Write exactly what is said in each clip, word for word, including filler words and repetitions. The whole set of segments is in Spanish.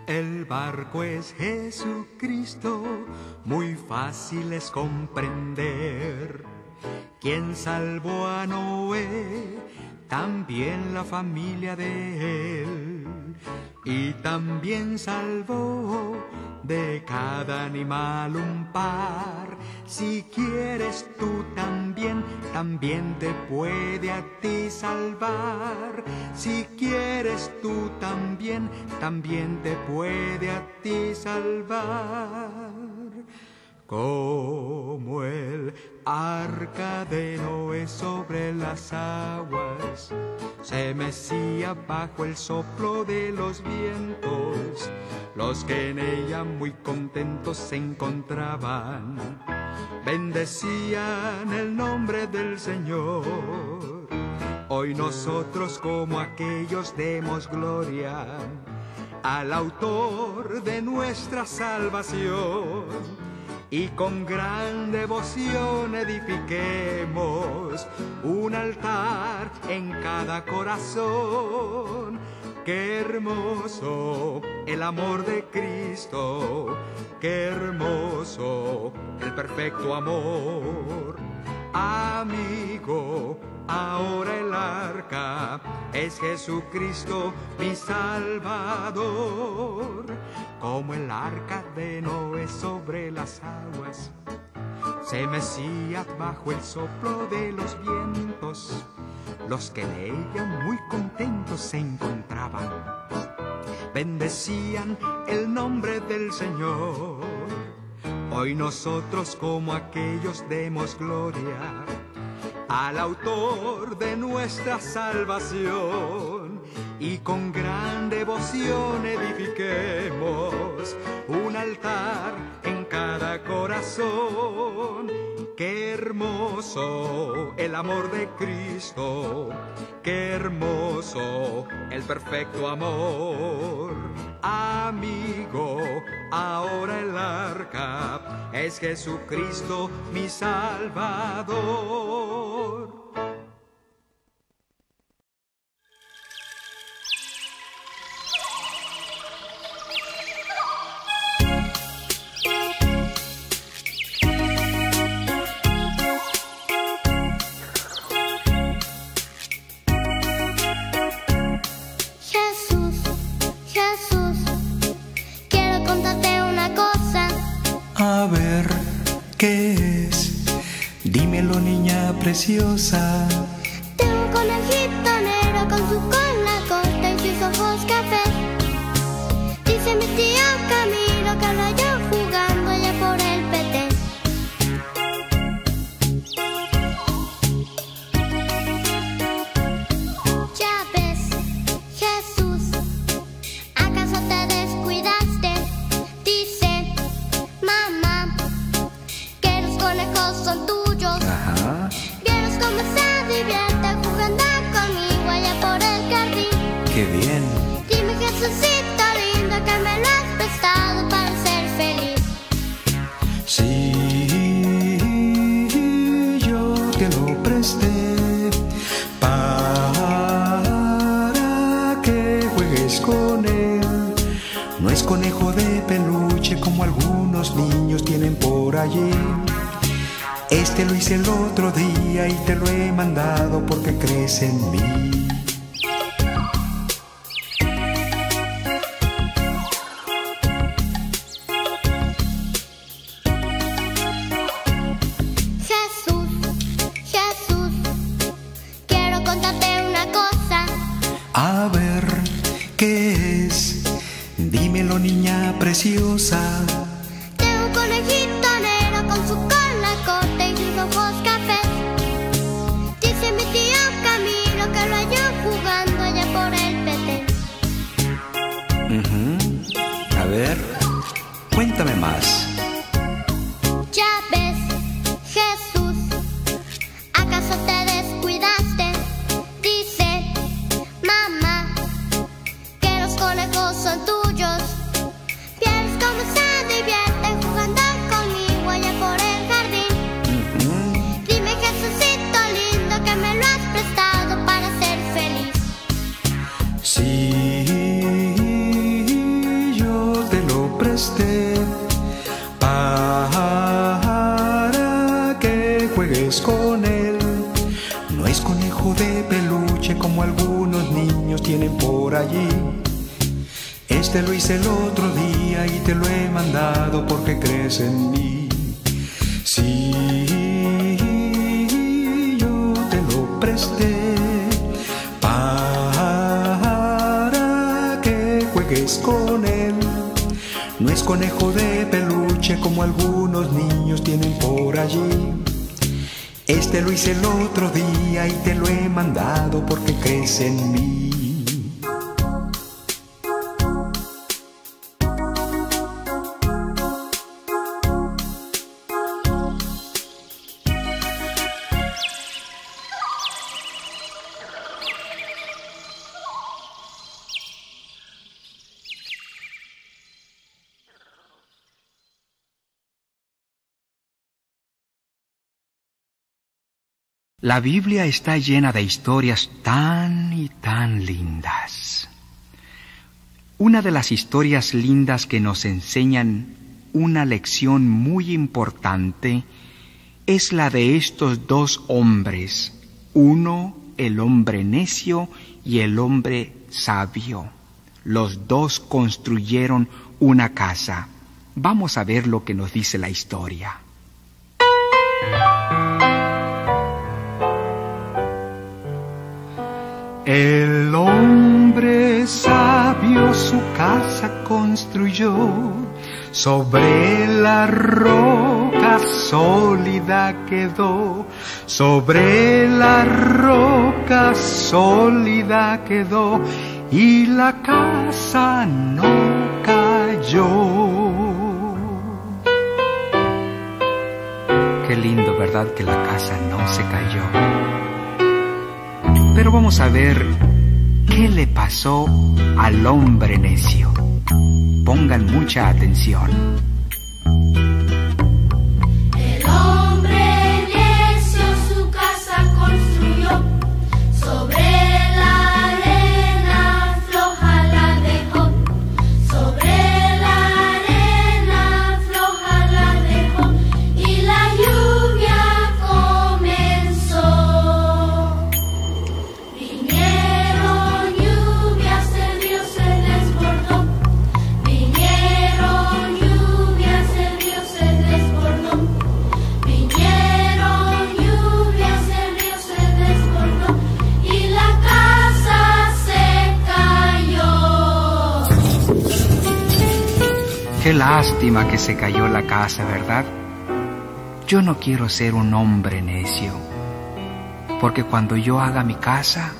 El barco es Jesucristo, muy fácil es comprender. Quien salvó a Noé, también la familia de él. Y también salvó de cada animal un par. Si quieres tú también, también te puede a ti salvar. Si quieres tú también, también te puede a ti salvar. Como el arca de Noé sobre las aguas se mecía bajo el soplo de los vientos, los que en ella muy contentos se encontraban, bendecían el nombre del Señor. Hoy nosotros como aquellos demos gloria al autor de nuestra salvación. Y con gran devoción edifiquemos un altar en cada corazón. Qué hermoso el amor de Cristo, qué hermoso el perfecto amor. Amigo, ahora el arca es Jesucristo mi Salvador. Como el arca de Noé sobre las aguas se mecía bajo el soplo de los vientos, los que en ella muy contentos se encontraban, bendecían el nombre del Señor. Hoy nosotros como aquellos demos gloria al autor de nuestra salvación. Y con gran devoción edifiquemos un altar en cada corazón. Qué hermoso el amor de Cristo, qué hermoso el perfecto amor. Amigo, ahora el arca es Jesucristo mi Salvador. A ver, ¿qué es? Dímelo, niña preciosa. Tengo un conejito negro con su cola corta y sus ojos café. Dice mi tío Camilo que lo halló jugando allá por el Petén. Ya ves, Jesús, ¿acaso te descuidaste? Dice mamá que los conejos son tuyos. Ajá. Vieros cómo se divierte jugando conmigo allá por el jardín. Qué bien. Dime, Jesucito lindo, que me lo has prestado para ser feliz. Sí, yo te lo presté para que juegues con él. No es conejo de peluche como algunos niños tienen por allí. Este lo hice el otro día y te lo he mandado porque crees en mí. Jesús, Jesús, quiero contarte una cosa. A ver, ¿qué es? Dímelo, niña preciosa. Tengo un conejito negro con su cola corta y sus ojos café. Dice mi tío Camilo que lo halló jugando allá por el Petén. Ujú. A ver, cuéntame más. Ya ves, Jesús, ¿acaso te descuidaste? Dice mamá que los conejos son tuyos. Vieres cómo se divierten jugando conmigo allá por el jardín. Ujú. Dime, Jesucito lindo, que me lo has prestado para ser feliz. Sí, yo peluche como algunos niños tienen por allí. Este lo hice el otro día y te lo he mandado porque crees en mí. Sí, yo te lo presté para que juegues con él. No es conejo de peluche como algunos niños tienen por allí. Este lo hice el otro día y te lo he mandado porque crees en mí. La Biblia está llena de historias tan y tan lindas. Una de las historias lindas que nos enseñan una lección muy importante es la de estos dos hombres, uno el hombre necio y el hombre sabio. Los dos construyeron una casa. Vamos a ver lo que nos dice la historia. El hombre sabio su casa construyó, sobre la roca sólida quedó, sobre la roca sólida quedó, y la casa no cayó. Qué lindo, ¿verdad? Que la casa no se cayó. Pero vamos a ver qué le pasó al hombre necio. Pongan mucha atención. El hombre necio su casa construyó, sobre la arena floja la dejó, sobre la arena floja la dejó, y la lluvia comenzó. Vinieron lluvias, el río se desbordó. Vinieron lluvias, el río se desbordó. Vinieron lluvias, el río se desbordó. Y la casa se cayó. Qué lástima que se cayó la casa, ¿verdad? Yo no quiero ser un hombre necio, porque cuando yo haga mi casa,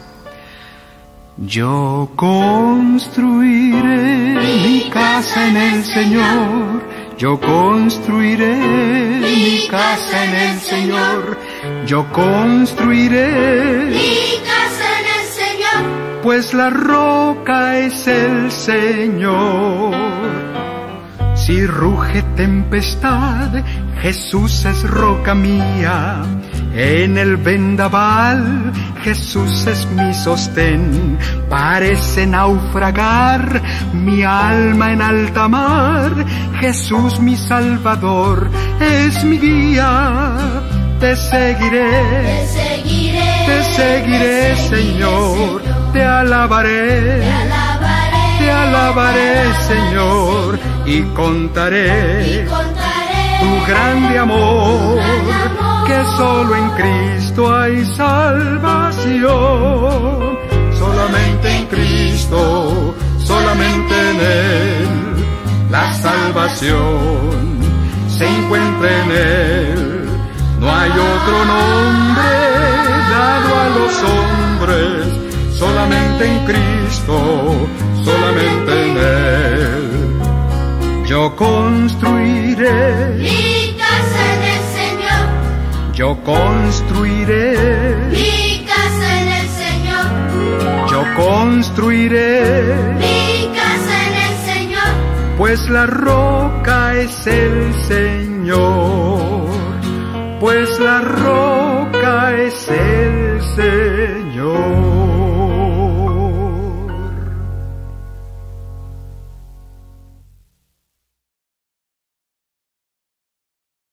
yo construiré mi casa en el Señor. Yo construiré mi casa en el Señor. Yo construiré Mi casa en el Señor. pues la roca es el Señor. Si ruge tempestad, Jesús es roca mía. En el vendaval, Jesús es mi sostén. Parece naufragar mi alma en alta mar. Jesús mi Salvador es mi guía. Te seguiré, Te seguiré, te seguiré, Señor. Te alabaré, te alabaré, te alabaré, Señor. Y contaré y contaré tu grande amor, tu grande amor, que solo en Cristo hay salvación. Solamente en Cristo, solamente en Él, la salvación se encuentra en Él. No hay otro nombre dado a los hombres, solamente en Cristo, solamente en Él. Yo construiré mi casa en el Señor. Yo construiré, Mi casa en el Señor. yo construiré, Mi casa en el Señor. pues la roca es el Señor, pues la roca es el Señor.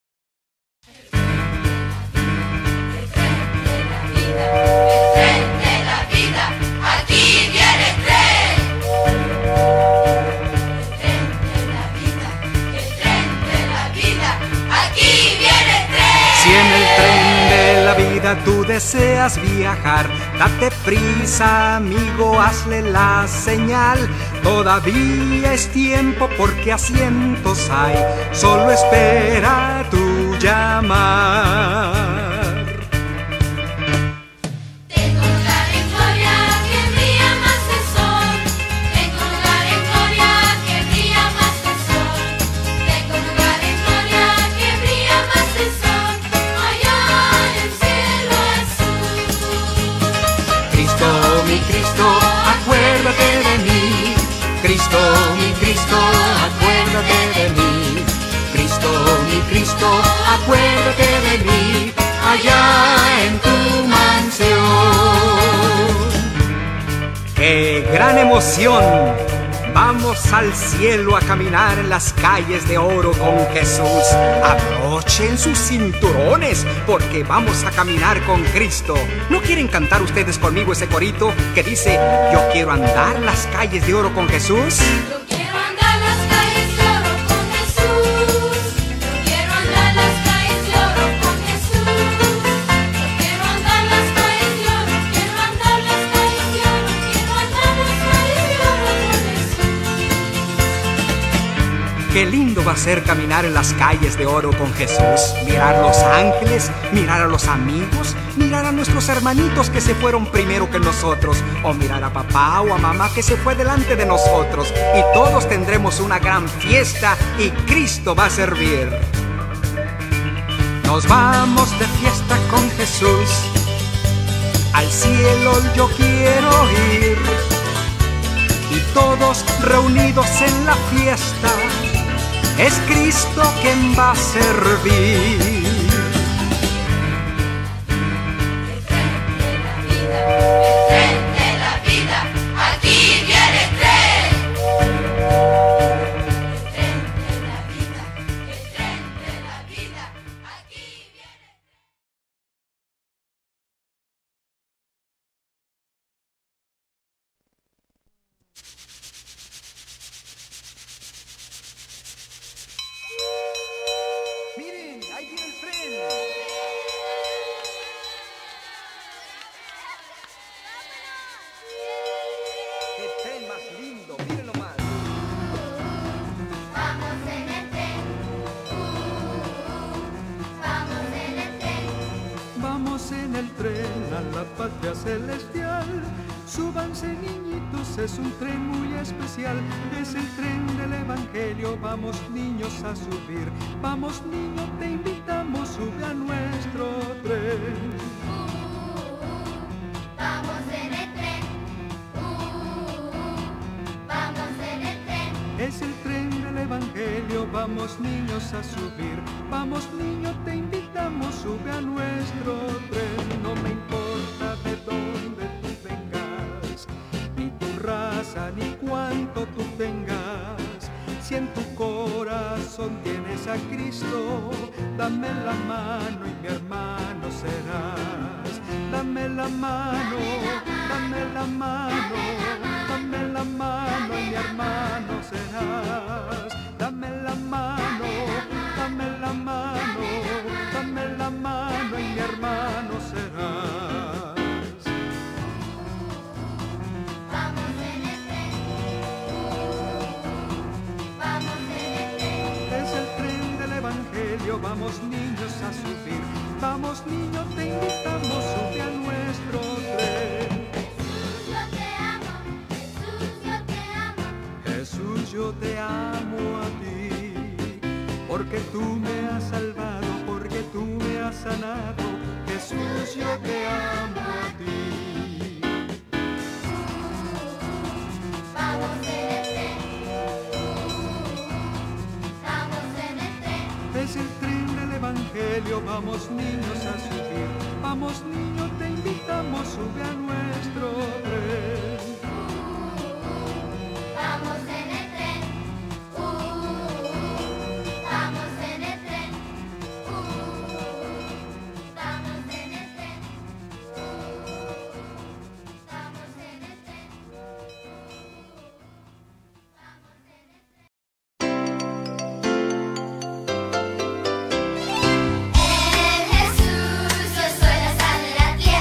Frente deseas viajar, date prisa, amigo, hazle la señal. Todavía es tiempo porque asientos hay, solo espera tu llamar. Cristo, mi Cristo, acuérdate de mí. Cristo, mi Cristo, acuérdate de mí, allá en tu mansión. ¡Qué gran emoción! Vamos al cielo a caminar en las calles de oro con Jesús. Abrochen sus cinturones porque vamos a caminar con Cristo. ¿No quieren cantar ustedes conmigo ese corito que dice: yo quiero andar las calles de oro con Jesús? Yo quiero andar las calles de oro con Jesús. Yo quiero andar las calles de oro con Jesús. Yo quiero andar las calles de oro, quiero andar las calles de oro, quiero andar las calles de oro con Jesús. Qué lindo va a ser caminar en las calles de oro con Jesús. Mirar los ángeles, mirar a los amigos, mirar a nuestros hermanitos que se fueron primero que nosotros, o mirar a papá o a mamá que se fue delante de nosotros. Y todos tendremos una gran fiesta y Cristo va a servir. Nos vamos de fiesta con Jesús, al cielo yo quiero ir, y todos reunidos en la fiesta, es Cristo quien va a servir. El tren de la vida, el tren de la vida, aquí viene el tren. El tren de la vida, el tren de la vida, aquí viene el tren. Miren, ahí viene el tren. ¡Qué tren más lindo! Miren nomás. Vamos en el tren, uh, vamos en el tren. Vamos en el tren a la patria celestial. Súbanse, niñitos, es un tren muy especial. Es el tren del evangelio, vamos niños a subir. Vamos niño, te invitamos, sube a nuestro tren. Uh, vamos en el tren, uh, vamos en el tren. Es el tren del evangelio, vamos niños a subir. Vamos niño, te invitamos, sube a nuestro tren. No me importa de dónde tú vengas, ni tu raza, ni cuánto tú tengas. Si en tu corazón tienes a Cristo, dame la mano y mi hermano serás. Dame la mano, dame la mano, dame la mano y mi hermano serás. Dame la mano, dame la mano, dame la mano y mi hermano serás. Vamos en el tren, vamos en el tren. Es el tren del evangelio, vamos niños a subir. Vamos niño, te invitamos, sube a nuestro tren. Jesús, yo te amo, Jesús, yo te amo. Jesús, yo te amo a ti, porque tú me has salvado, porque tú me has sanado. Jesús, yo te amo a ti. Vamos en el tren, vamos en el tren. Es el tren del evangelio, vamos niños a subir. Vamos niño, te invitamos, sube a nuestro tren. Vamos en el tren, uh, vamos en el tren, uh, vamos en el tren, uh, vamos en el tren, vamos en el tren. En Jesús yo soy la sal de la tierra.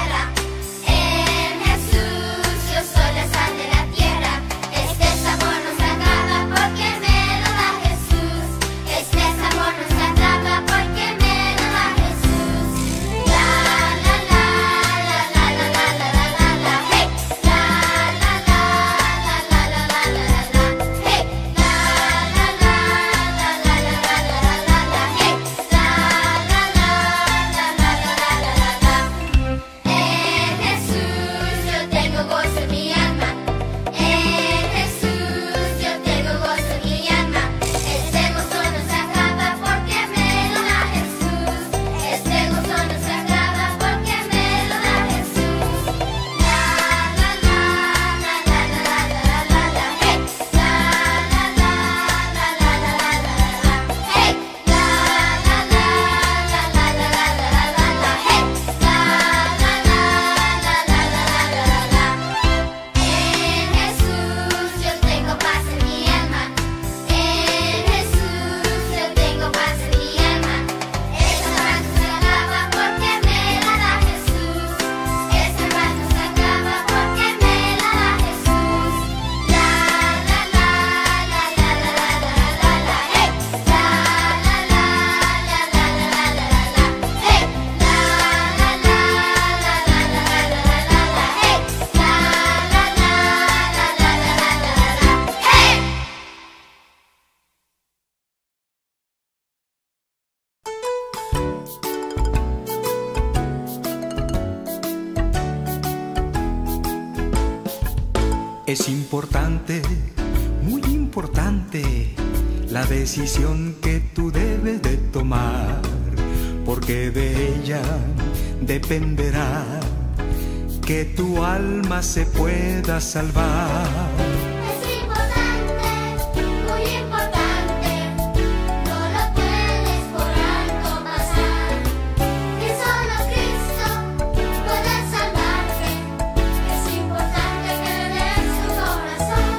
Es importante, muy importante, la decisión que tú debes de tomar, porque de ella dependerá que tu alma se pueda salvar. Es importante, muy importante, no lo puedes por alto pasar, que solo Cristo puede salvarte. Es importante que le des tu corazón.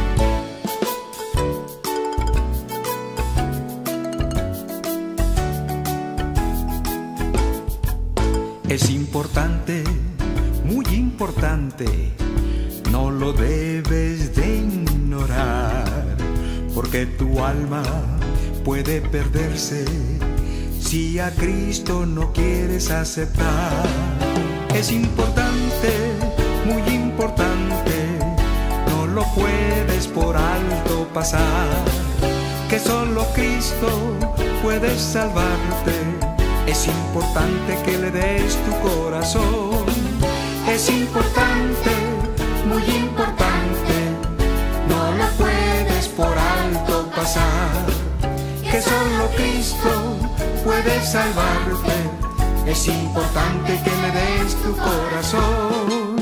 Es importante, muy importante, no lo debes de ignorar, porque tu alma puede perderse si a Cristo no quieres aceptar. Es importante, muy importante, no lo puedes por alto pasar, que solo Cristo puede salvarte. Es importante que le des tu corazón. Es importante, muy importante, no lo puedes por alto pasar, que solo Cristo puede salvarte. Es importante que le des tu corazón.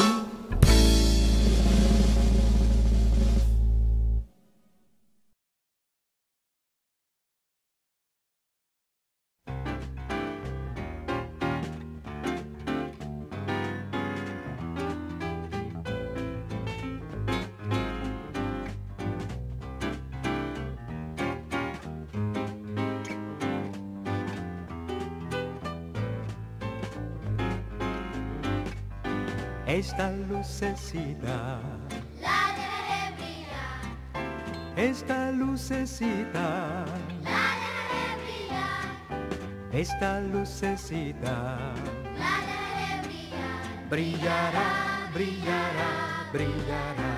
Esta lucecita, La dejaré brillar, esta lucecita, la dejaré brillar, esta lucecita la dejaré brillar. brillará, brillará, brillará.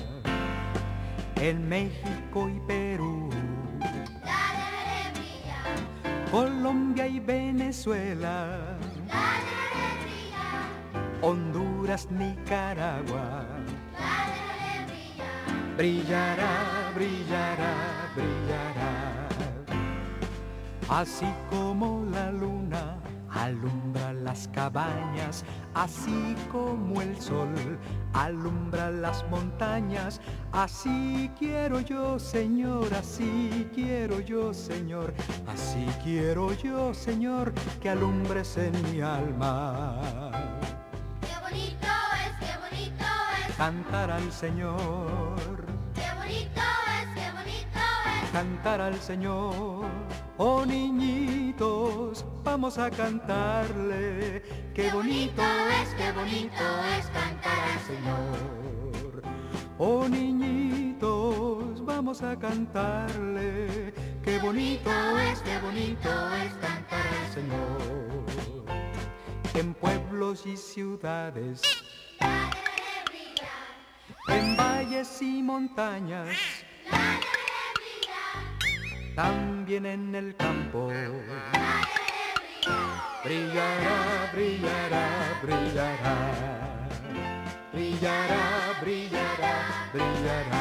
En México y Perú, La dejaré brillar, Colombia y Venezuela, la dejaré brillar, Honduras, Nicaragua, la dejaré brillar. brillará, brillará, brillará. Así como la luna alumbra las cabañas, así como el sol alumbra las montañas, así quiero yo, Señor, así quiero yo, Señor, así quiero yo, Señor, que alumbres en mi alma. Qué bonito es, qué bonito es, Cantar al Señor, qué bonito es, qué bonito es. cantar al Señor. Oh niñitos, vamos a cantarle. Qué bonito es, qué bonito es cantar al Señor. Oh niñitos, vamos a cantarle. Qué bonito es, qué bonito es cantar al Señor. En pueblos y ciudades, La dejaré brillar, en valles y montañas, la dejaré brillar, también en el campo, la dejaré brillar. brillará, brillará, brillará, brillará, brillará, brillará.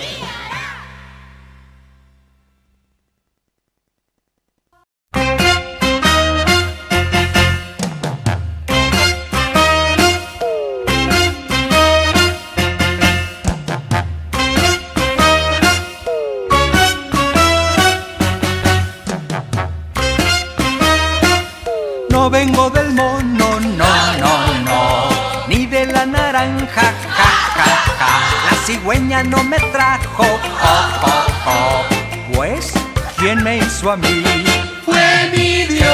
No vengo del mono, no, no, no, ni de la naranja, ja, ja, ja. La cigüeña no me trajo, oh, oh, oh. Pues, ¿quién me hizo a mí? Fue mi Dios,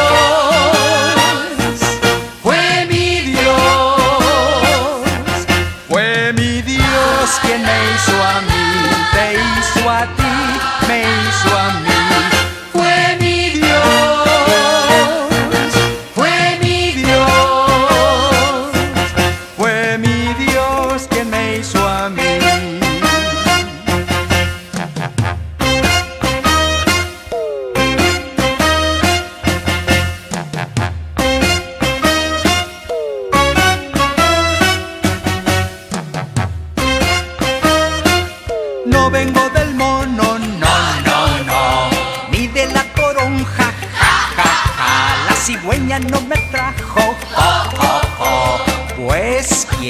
fue mi Dios, fue mi Dios quien me hizo a mí, te hizo a ti, me hizo a mí. Fue mi Dios, fue mi Dios, fue mi Dios quien me hizo a mí.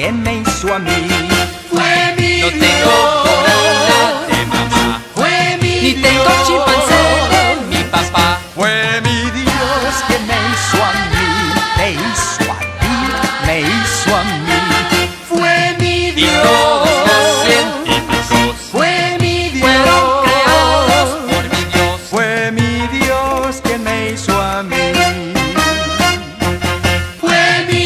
quien me hizo a mí. Fue mi No Dios. tengo gorila de mamá, Fue mi ni tengo Dios. chimpancé de mi papá. Fue mi Dios quien me hizo a mí, me hizo a ti, me hizo a mí. Fue mi Y Dios. todos los científicos Fue mi Dios. fueron creados por mi Dios. Fue mi Dios quien me hizo a mí. Fue mi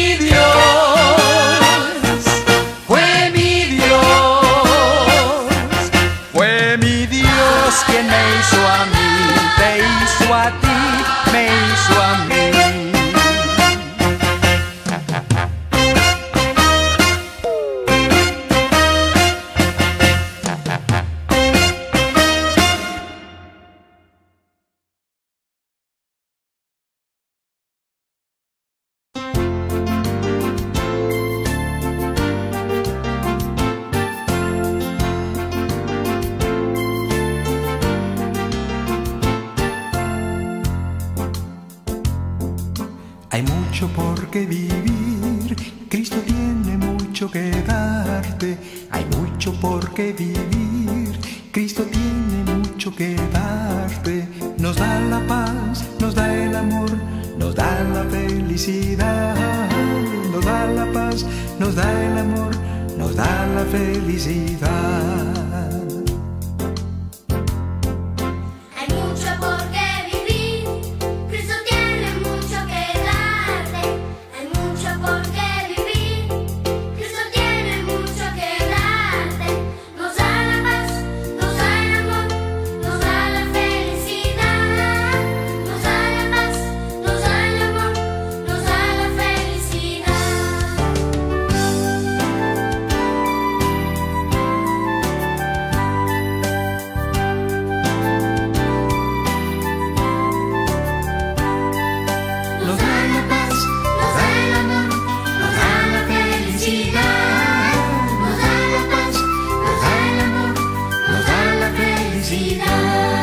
Dios. Fue mi Dios. Fue mi Dios quien me hizo a mí, te hizo a ti, me hizo a mí. Hay mucho por qué vivir, Cristo tiene mucho que darte. Hay mucho por qué vivir, Cristo tiene mucho que darte. Nos da la paz, nos da el amor, nos da la felicidad. Nos da la paz, nos da el amor, nos da la felicidad. Hay mucho por qué vivir, Cristo tiene mucho que darte. Hay mucho por qué vivir, Cristo tiene mucho que darte. Nos da la paz, nos da el amor, nos da la felicidad. Nos da la paz, nos da el amor, nos da la felicidad. Nos da la paz, nos da el amor, nos da la felicidad. Nos da la paz, nos da el amor, nos da la felicidad.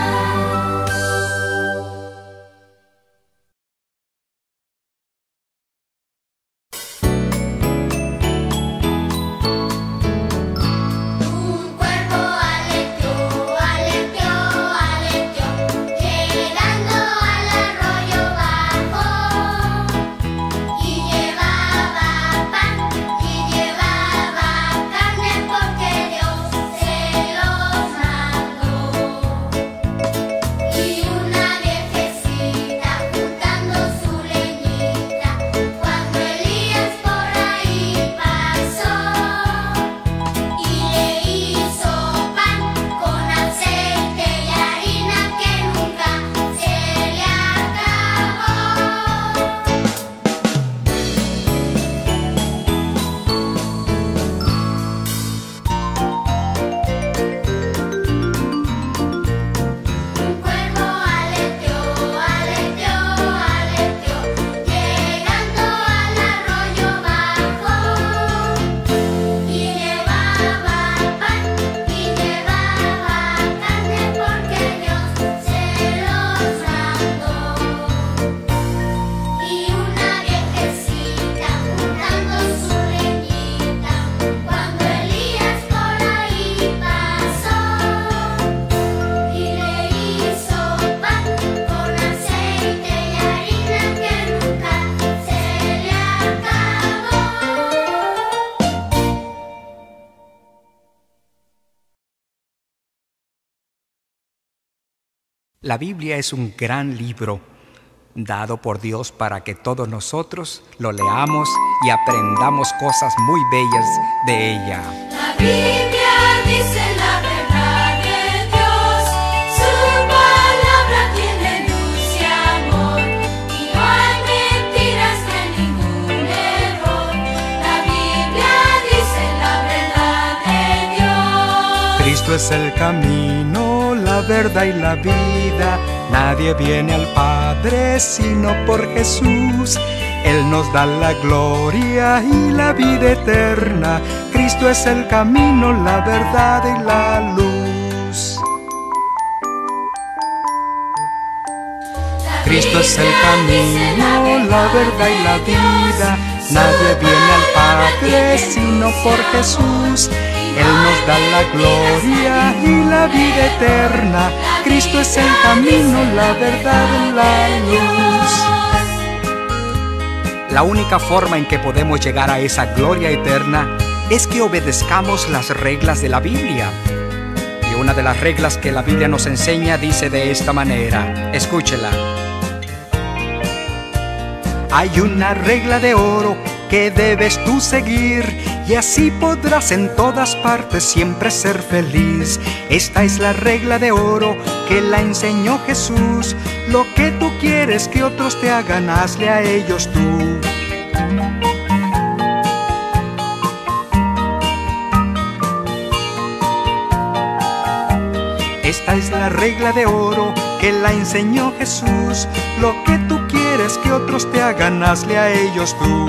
Un cuervo aleteó, aleteó, aleteó, llegando al arroyo bajo, y llevaba pan, y llevaba carne, porque Dios se los mandó. Y una viejecita juntando su leñita, cuando Elías por ahí pasó. Y le hizo pan con aceite y harina que nunca se le acabó. Un cuervo aleteó, aleteó, aleteó, llegando al arroyo bajo, y llevaba pan, y llevaba carne, porque Dios se los mandó. Y una viejecita juntando su leñita, cuando Elías por ahí pasó. Y le hizo pan con aceite y harina que nunca se le acabó. La Biblia es un gran libro dado por Dios para que todos nosotros lo leamos y aprendamos cosas muy bellas de ella. La Biblia dice la verdad de Dios, su palabra tiene luz y amor, y no hay mentiras ni ningún error. La Biblia dice la verdad de Dios. Cristo es el camino, la verdad y la vida. Nadie viene al Padre sino por Jesús. Él nos da la gloria y la vida eterna. Cristo es el camino, la verdad y la luz. Cristo es el camino, la verdad y la vida. Nadie viene al Padre sino por Jesús. Él nos da la gloria y la vida eterna. Cristo es el camino, la verdad y la luz. La única forma en que podemos llegar a esa gloria eterna es que obedezcamos las reglas de la Biblia. Y una de las reglas que la Biblia nos enseña dice de esta manera, escúchela. Hay una regla de oro que debes tú seguir, y así podrás en todas partes siempre ser feliz. Esta es la regla de oro que la enseñó Jesús. Lo que tú quieres que otros te hagan, hazle a ellos tú. Esta es la regla de oro que la enseñó Jesús. Lo que tú quieres que otros te hagan, hazle a ellos tú.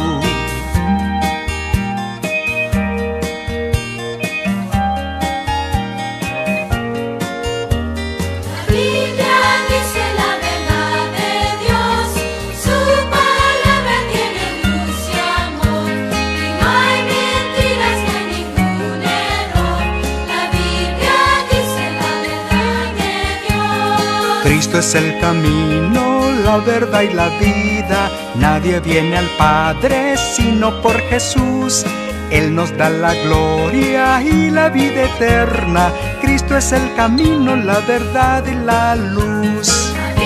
Cristo es el camino, la verdad y la vida. Nadie viene al Padre sino por Jesús. Él nos da la gloria y la vida eterna. Cristo es el camino, la verdad y la luz.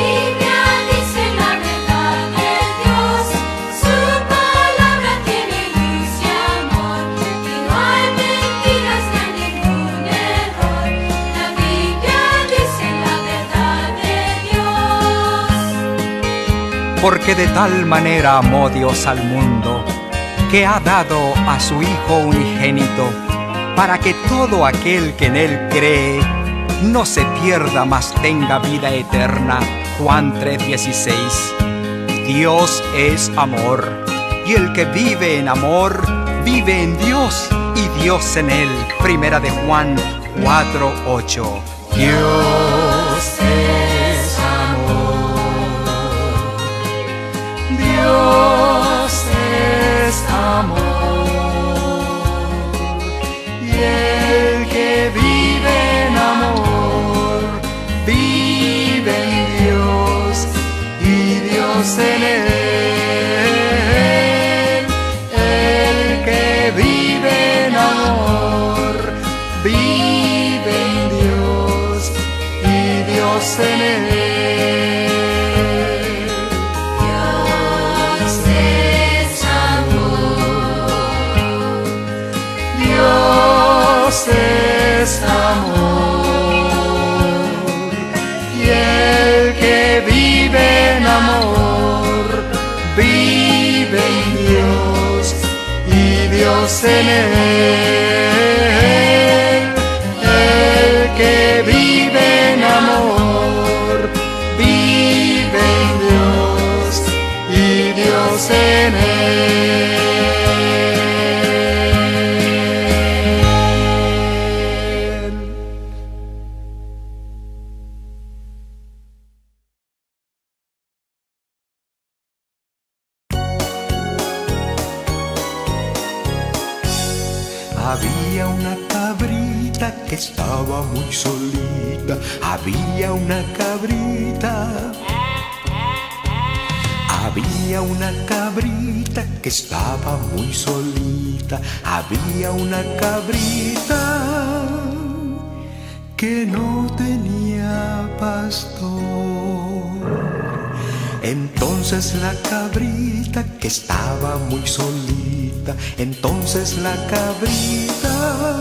Porque de tal manera amó Dios al mundo, que ha dado a su Hijo unigénito, para que todo aquel que en Él cree no se pierda, mas tenga vida eterna. Juan tres dieciséis. Dios es amor, y el que vive en amor, vive en Dios, y Dios en él. Primera de Juan cuatro ocho. Dios es Dios es amor, y el que vive en amor, vive en Dios, y Dios en él. El que vive en amor, vive en Dios, y Dios en él. Dios es amor, y el que vive en amor, vive en Dios, y Dios en él. El que vive en amor, vive en Dios, y Dios en él. Había una cabrita que estaba muy solita. Había una cabrita. Había una cabrita que estaba muy solita. Había una cabrita que no tenía pastor. Entonces la cabrita que estaba muy solita, entonces la cabrita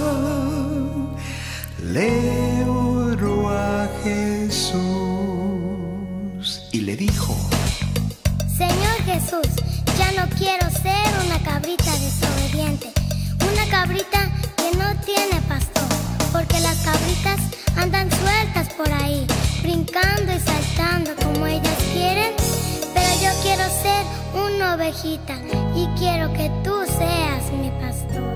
le oró a Jesús y le dijo: Señor Jesús, ya no quiero ser una cabrita desobediente, una cabrita que no tiene pastor, porque las cabritas andan sueltas por ahí, brincando y saltando como ellas quieren, pero yo quiero ser una ovejita y quiero que tú seas mi pastor.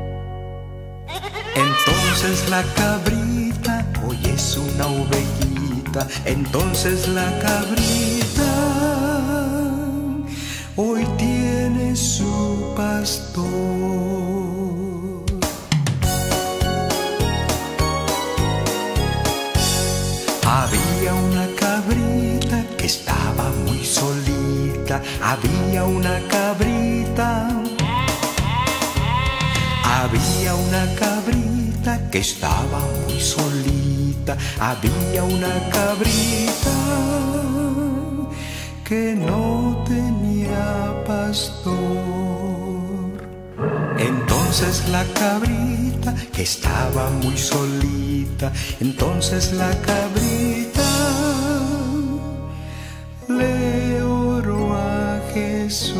Entonces la cabrita hoy es una ovejita, entonces la cabrita hoy tiene tiene su pastor. Había una cabrita que estaba muy solita. Había una cabrita. Había una cabrita que estaba muy solita. Había una cabrita que no tenía pastor. Entonces la cabrita que estaba muy solita, entonces la cabrita le oró a Jesús.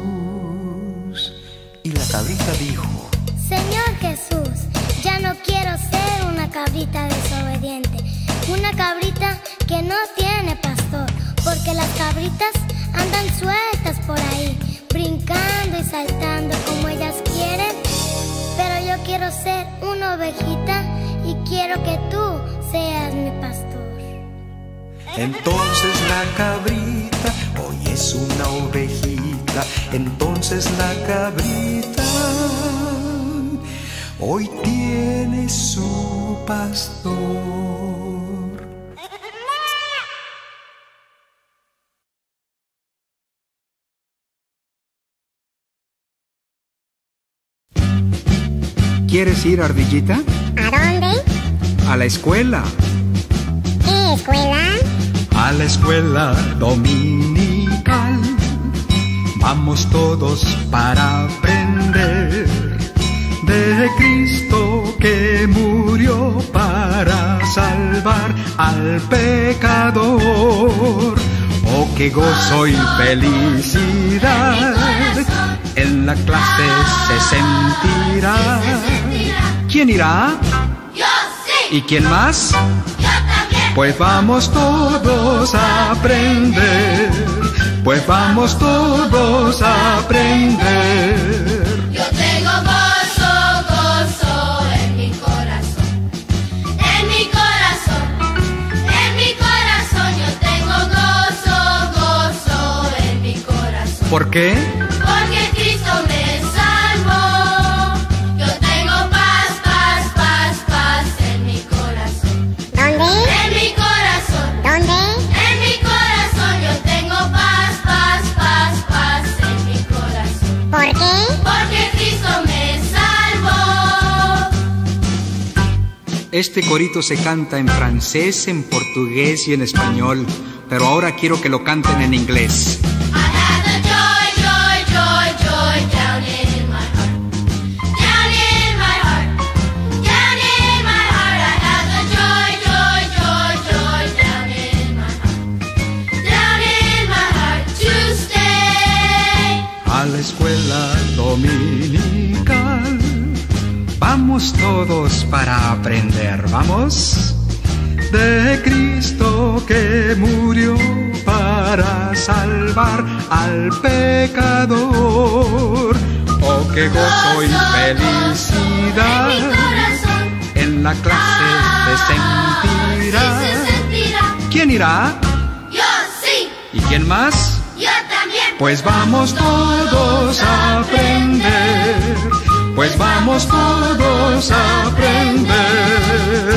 Y la cabrita dijo: Señor Jesús, ya no quiero ser una cabrita desobediente, una cabrita que no tiene pastor, porque las cabritas andan sueltas por ahí, brincando y saltando como ellas quieren. Pero yo quiero ser una ovejita y quiero que tú seas mi pastor. Entonces la cabrita hoy es una ovejita. Entonces la cabrita hoy tiene su pastor. ¿Quieres ir, ardillita? ¿A dónde? A la escuela. ¿Qué escuela? A la escuela dominical. Vamos todos para aprender de Cristo que murió para salvar al pecador. Oh, qué gozo y felicidad en la clase se sentirá. ¿Quién irá? Yo sí. ¿Y quién más? Yo también. Pues vamos todos a aprender. Pues vamos todos a aprender. Yo tengo gozo, gozo en mi corazón. En mi corazón. En mi corazón yo tengo gozo, gozo en mi corazón. ¿Por qué? Porque Cristo me salvó. Yo tengo paz, paz, paz, paz en mi corazón. ¿Dónde? En mi corazón. ¿Dónde? En mi corazón yo tengo paz, paz, paz, paz en mi corazón. ¿Por qué? Porque Cristo me salvó. Este corito se canta en francés, en portugués y en español, pero ahora quiero que lo canten en inglés. I have the joy, joy, joy, joy down in my heart. Down in my heart. Down in my heart. I have the joy, joy, joy, joy down in my heart. Down in my heart to stay. A la escuela dominical. Vamos todos para aprender, ¿vamos? De Cristo que murió para salvar al pecador. Oh, qué gozo y felicidad En mi corazón. en la clase se sentirá. Sí se sentirá. ¿Quién irá? Yo sí. ¿Y quién más? Yo también. Pues vamos todos a aprender. Pues vamos todos a aprender.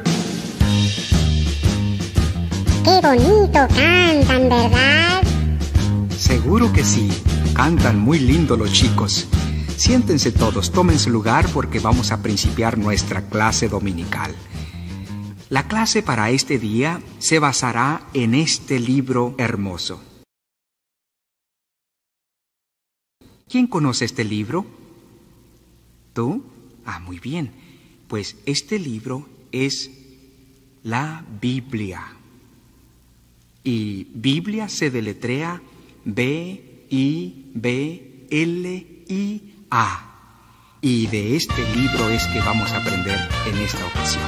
Qué bonito cantan, ¿verdad? Seguro que sí. Cantan muy lindo los chicos. Siéntense todos, tomen su lugar porque vamos a principiar nuestra clase dominical. La clase para este día se basará en este libro hermoso. ¿Quién conoce este libro? ¿Tú? Ah, muy bien. Pues este libro es la Biblia. Y Biblia se deletrea B I B L I A. Y de este libro es que vamos a aprender en esta ocasión.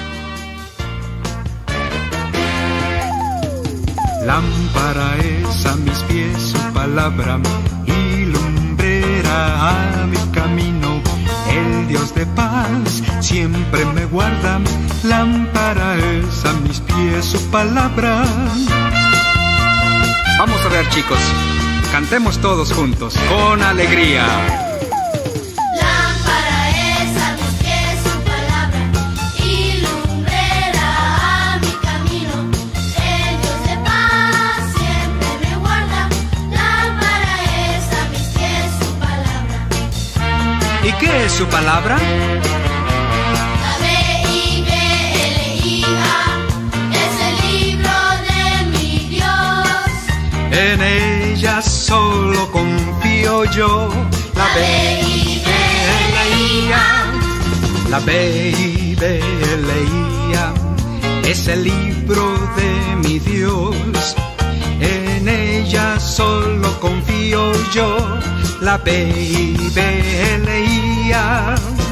Lámpara es a mis pies su palabra y lumbrera a mi camino. El Dios de paz siempre me guarda. Lámpara es a mis pies su palabra. Vamos a ver, chicos. Cantemos todos juntos, con alegría. Lámpara es a mis pies su palabra y lumbrera a mi camino. El Dios de paz siempre me guarda. Lámpara es a mis pies su palabra. ¿Y qué es su palabra? La B I B L I A es el libro de mi Dios. En ella solo confío yo. La B I B L I A. La B I B L I A es el libro de mi Dios. En ella solo confío yo. La B I B L I A.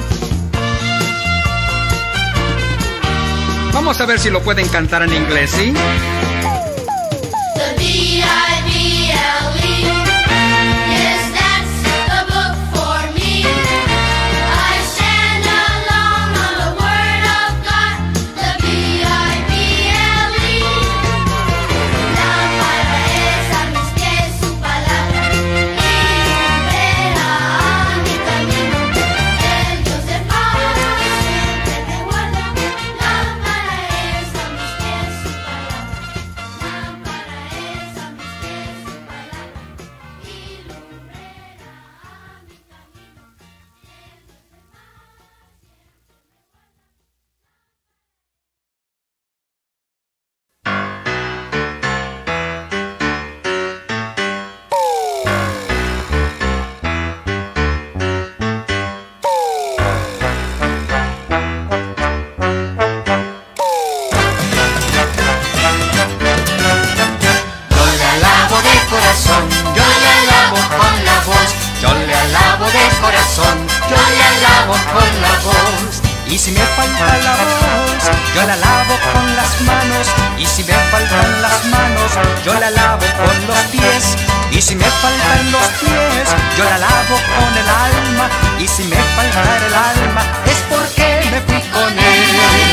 Vamos a ver si lo pueden cantar en inglés, ¿sí? The B I B L E, yes, that's the book for me. I stand alone on the Word of God. The B I B L E. Lámpara es a mis pies su palabra y lumbrera a mi camino. El Dios de paz siempre me guarda. Lámpara es a mis pies su palabra. Lámpara es a mis pies su palabra y lumbrera a mi camino. Yo le alabo de corazón, yo le alabo con la voz. Yo le alabo de corazón, yo le alabo con la voz. Y si me falta la voz, yo la alabo con las manos. Y si me faltan las manos, yo la alabo con los pies. Y si me faltan los pies, yo la alabo con el alma. Y si me falta el alma, es porque me fui con él.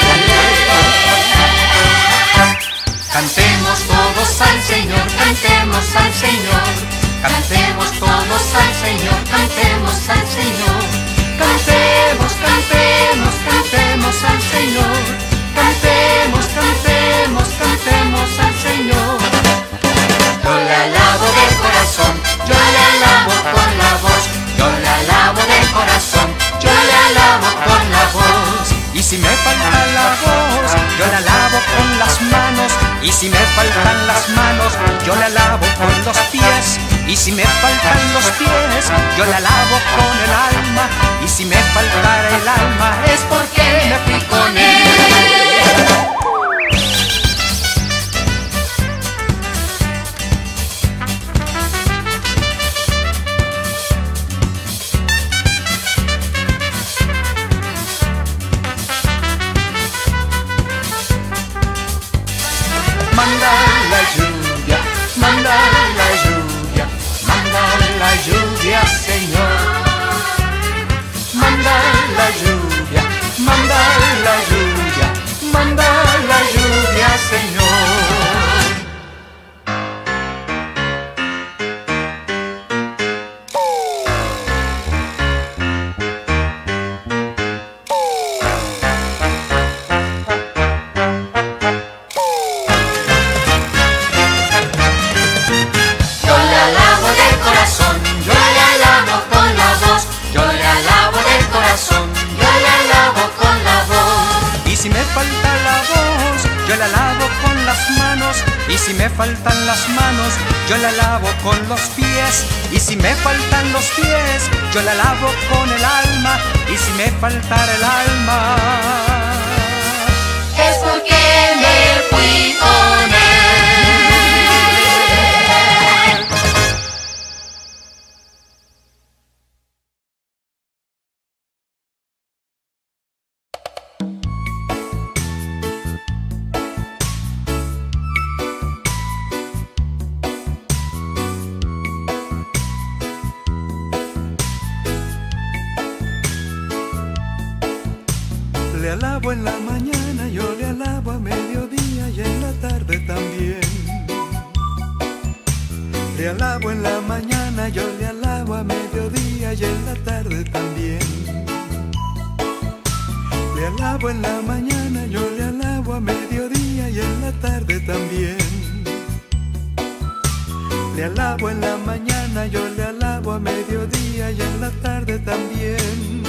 Cantemos todos al Señor, cantemos al Señor. Cantemos todos al Señor, cantemos al Señor. Cantemos, cantemos, cantemos al Señor. Cantemos, cantemos, cantemos al Señor. Yo le alabo de corazón, yo le alabo con la voz. Yo le alabo de corazón, yo le alabo con la voz. Y si me falta la voz, yo la alabo con las manos. Y si me faltan las manos, yo la alabo con los pies. Y si me faltan los pies, yo la alabo con el alma. Y si me faltara el alma, es porque me fui con él. Manda la lluvia, manda la lluvia, manda la lluvia, Señor. Manda la lluvia, manda la lluvia, manda la lluvia, Señor. Yo le alabo de corazón, yo le alabo con la voz. Yo le alabo de corazón, yo le alabo con la voz. Y si me falta la voz, yo la alabo con las manos. Y si me faltan las manos, yo la alabo con los pies. Y si me faltan los pies, yo la alabo con el alma. Y si me faltara el alma, Es porque me fui con él. le alabo en la mañana, yo le alabo a mediodía y en la tarde. Le alabo en la mañana, yo le alabo a mediodía y en la tarde también. Le alabo en la mañana, yo le alabo a mediodía y en la tarde también. Le alabo en la mañana, yo le alabo a mediodía y en la tarde también.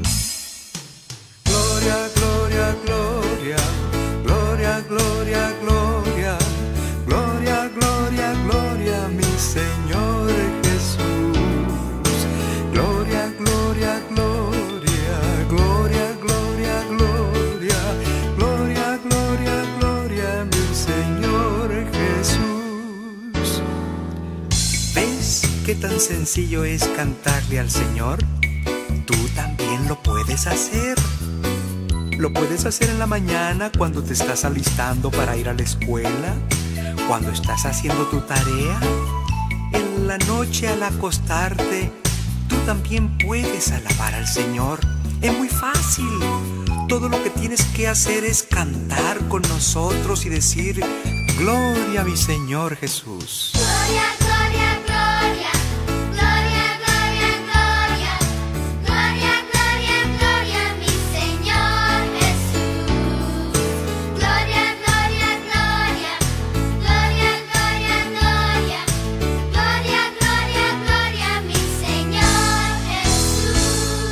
Gloria, gloria, gloria, gloria, gloria, gloria, gloria, gloria, gloria, mi Señor Jesús. Gloria, gloria, gloria, gloria, gloria, gloria, gloria, gloria, gloria, mi Señor Jesús. ¿Ves qué tan sencillo es cantarle al Señor? Tú también lo puedes hacer. Lo puedes hacer en la mañana cuando te estás alistando para ir a la escuela, cuando estás haciendo tu tarea, en la noche al acostarte. Tú también puedes alabar al Señor. Es muy fácil. Todo lo que tienes que hacer es cantar con nosotros y decir: gloria a mi Señor Jesús. Gloria, gloria, gloria, gloria, gloria, gloria, gloria, gloria, gloria, mi Señor Jesús. Gloria, gloria, gloria, gloria, gloria, gloria, gloria, gloria, gloria, mi Señor Jesús.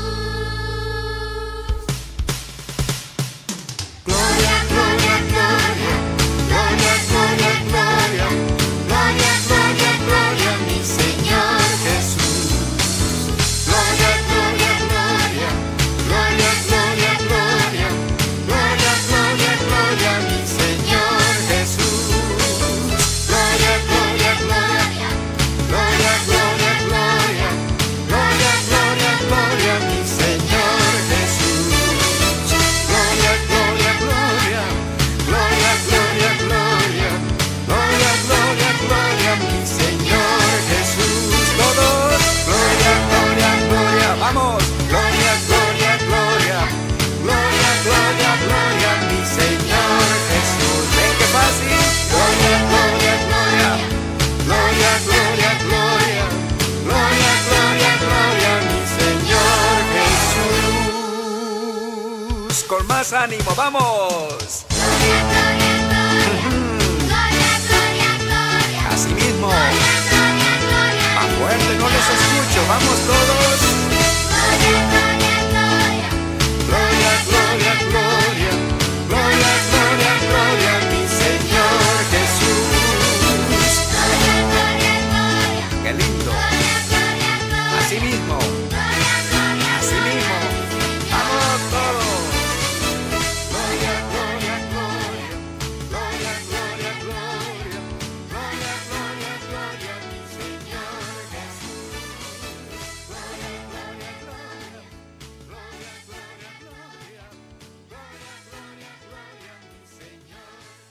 Gloria, gloria, gloria, gloria, gloria, gloria, gloria, gloria, gloria, mi Señor Jesús. Gloria, gloria, gloria, gloria, gloria, gloria, gloria, gloria, gloria, mi Señor Jesús. Gloria, gloria, gloria, gloria, gloria, gloria, gloria, gloria, gloria, mi Señor Jesús. Gloria, gloria, gloria, gloria, gloria, gloria, gloria, gloria, gloria, mi Señor Jesús. Todos, gloria, gloria, gloria, vamos. Gloria, gloria, gloria, gloria, gloria, gloria, mi Señor Jesús. ¿Ven qué fácil? Gloria, gloria, gloria, gloria, gloria, gloria, gloria, gloria, gloria, mi Señor Jesús. Con más ánimo, vamos. Gloria, gloria, gloria, gloria, gloria, gloria, Así mismo. gloria, gloria, gloria, Más fuerte, no les escucho. Vamos todos. gloria, gloria, gloria, gloria, gloria, gloria, gloria, gloria, gloria, mi Señor Jesús. Gloria, gloria, gloria, Qué lindo. gloria, gloria, gloria, Así mismo. gloria, gloria, Así mismo. Vamos todos. gloria, gloria, gloria, gloria, gloria, gloria, gloria, gloria, gloria, mi Señor Jesús. Gloria, gloria, gloria, gloria, gloria, gloria, gloria, gloria, gloria, mi Señor.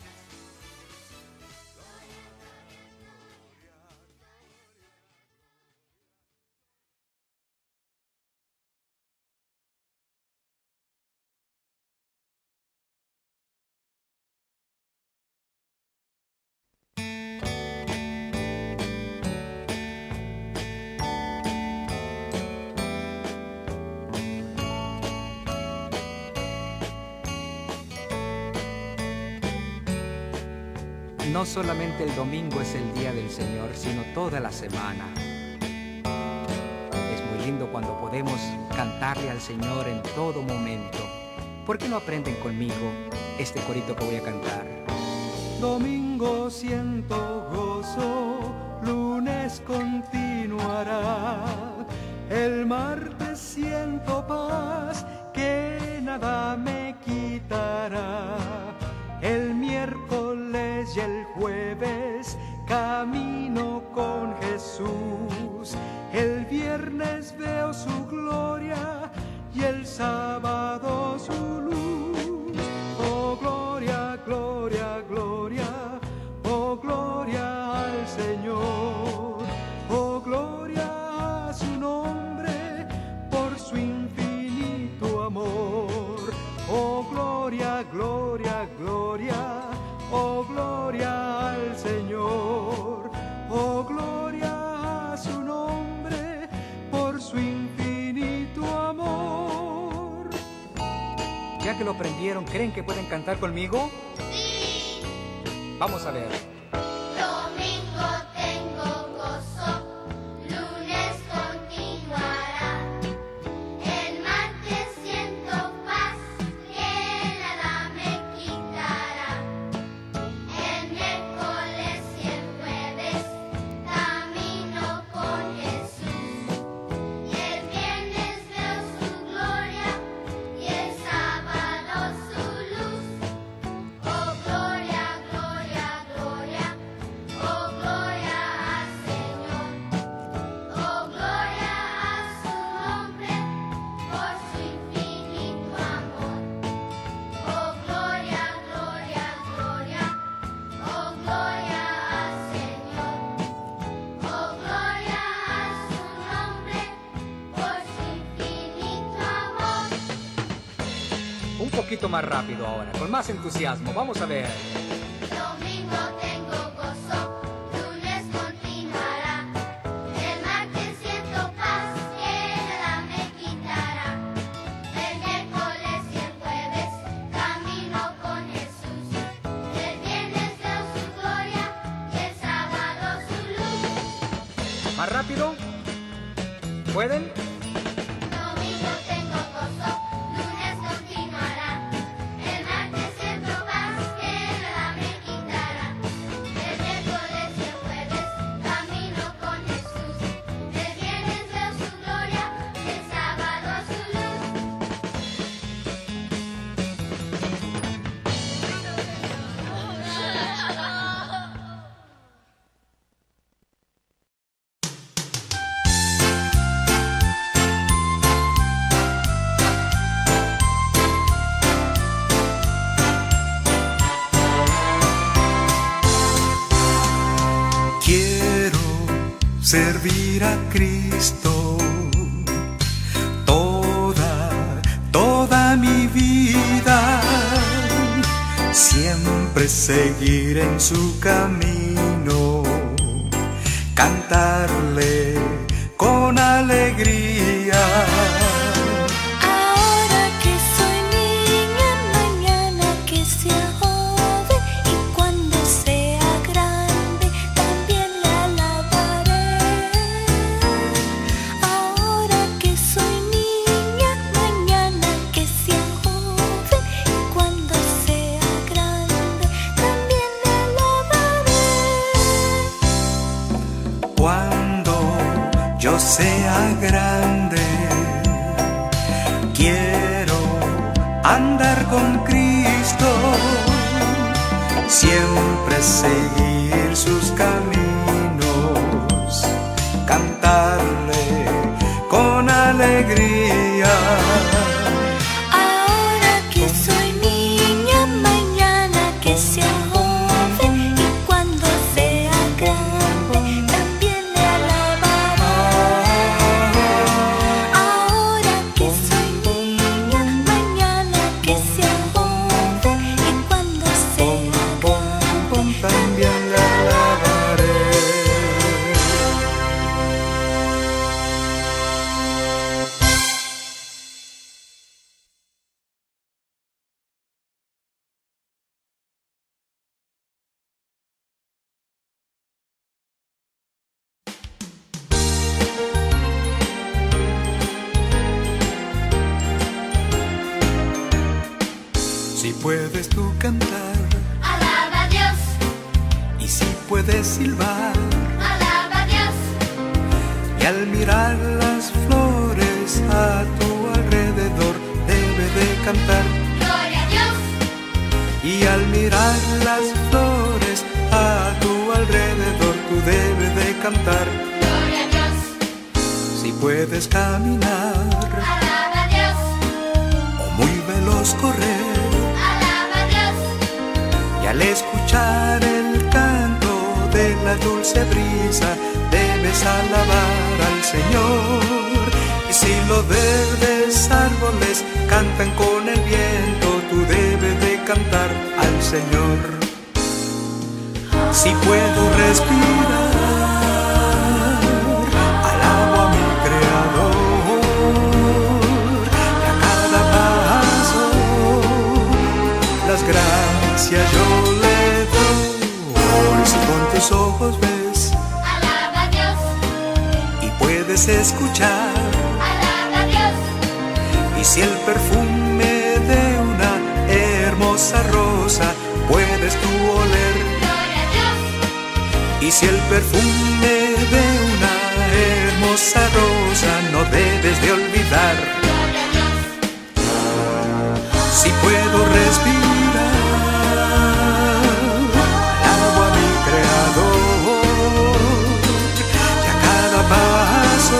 No solamente el domingo es el día del Señor, sino toda la semana. Es muy lindo cuando podemos cantarle al Señor en todo momento. ¿Por qué no aprenden conmigo este corito que voy a cantar? Domingo siento gozo, lunes continuará. El martes siento paz que nada me quitará. El miércoles y el jueves camino con Jesús. El viernes veo su gloria y el sábado su luz. Oh gloria, gloria, gloria, oh gloria al Señor. Oh gloria a su nombre por su infinito amor. Oh gloria, gloria, gloria, oh gloria al Señor. Oh gloria. Ya que lo aprendieron, ¿creen que pueden cantar conmigo? Sí. Vamos a ver. Domingo tengo gozo, lunes continuará. El martes siento paz, que nada me quitará. El miércoles y el jueves camino con Jesús. Y el viernes veo su gloria y el sábado su luz. Oh, gloria, gloria, gloria. Oh, gloria al Señor. Oh, gloria a su nombre por su infinito amor. Oh, gloria, gloria, gloria. Oh, gloria al Señor. Oh, gloria a su nombre por su infinito amor. Un poquito más rápido ahora, con más entusiasmo. Vamos a ver. Domingo tengo gozo, lunes continuará. El martes siento paz, que nada me quitará. El miércoles y el jueves camino con Jesús. El viernes veo su gloria y el sábado su luz. ¿Más rápido? ¿Pueden? Domingo tengo gozo, lunes continuará. El martes siento paz, que nada me quitará. El miércoles y el jueves camino con Jesús. El viernes veo su gloria y el sábado su luz. Quiero servir a Cristo toda, toda mi vida, siempre seguir en su camino, cantarle con alegría. Ahora que soy niña, mañana que sea joven y cuando sea grande también le alabaré. Ahora que soy niña, mañana que sea joven y cuando sea grande también le alabaré. Cuando yo sea grande, quiero andar con Cristo, siempre seguir sus caminos, cantarle con alegría. Ahora que soy niña, mañana que sea joven y cuando sea grande también le alabaré. Ahora que soy niña, mañana que sea joven y cuando sea grande También le alabaré. Si puedes tú cantar Alaba a Dios, y si puedes silbar, alaba a Dios. y al mirar las flores a tu alrededor debe de cantar. Gloria a Dios, Y al mirar las flores a tu alrededor tú debes de cantar. gloria a Dios. Si puedes caminar Alaba a Dios, o muy veloz correr, alaba a Dios. y al escuchar el canto de la dulce brisa debes alabar al Señor. Y si los verdes árboles cantan con el viento, tú debes de cantar al Señor. Si puedo respirar, alabo a mi Creador. Y a cada paso gracias yo le doy. Si con tus ojos ves, alaba a Dios, y puedes escuchar, alaba a Dios, y si el perfume de una hermosa rosa puedes tú oler, gloria a Dios, y si el perfume de una hermosa rosa no debes de olvidar. gloria a Dios, Si puedo respirar, alabo a mi Creador, y a cada paso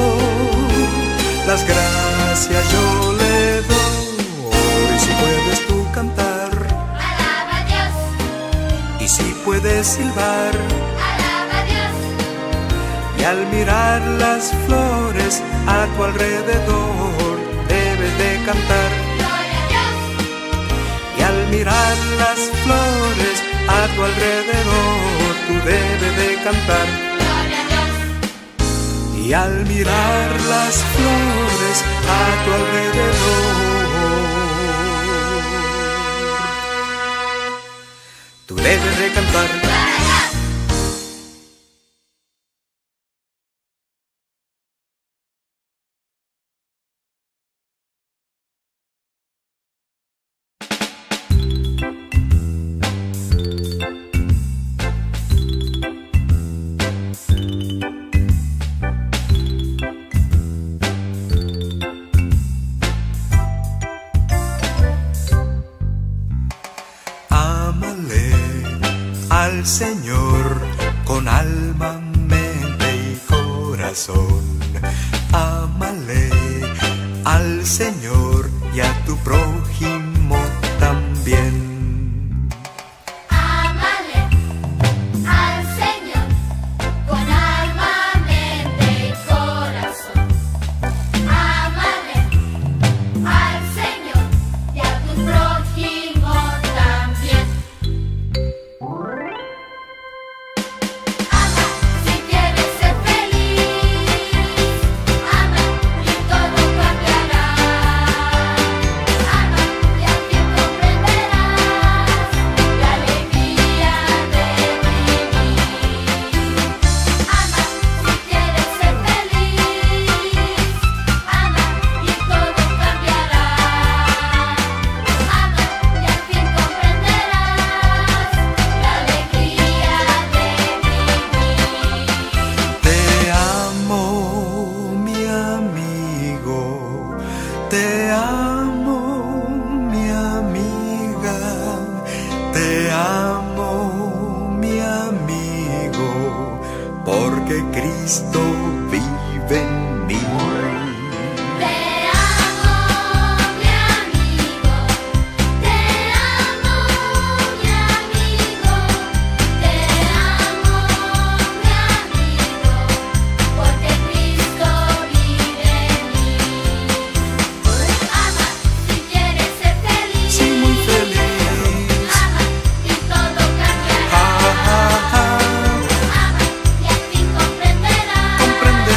las gracias yo le doy. Si puedes tú cantar, alaba a Dios, y si puedes silbar, alaba a Dios, y al mirar las flores a tu alrededor debes de cantar. gloria a Dios, Y al mirar las flores a tu alrededor, tú debes de cantar. gloria a Dios, Y al mirar las flores a tu alrededor, tú debes de cantar. gloria a Dios. Ámale al Señor con alma, mente y corazón. Ámale al Señor y a tu prójimo también. Ámale al Señor con alma, mente y corazón. Ámale al Señor y a tu prójimo también. Ama si quieres ser feliz. Ama y todo cambiará. Ama y al fin comprenderás la alegría de vivir. Ama si quieres ser feliz. Ama y todo cambiará. Ama y al fin comprenderás la alegría de vivir. Te amo, mi amigo, te amo, mi amiga, te amo, mi amigo, porque Cristo vive en mí. Te amo, mi amigo, te amo, mi amigo, te amo, mi amigo, porque Cristo vive en mí. Ama si quieres ser feliz. Sí, muy feliz. Ama y todo cambiará. Ja, ja, ja. Ama y al fin comprenderás.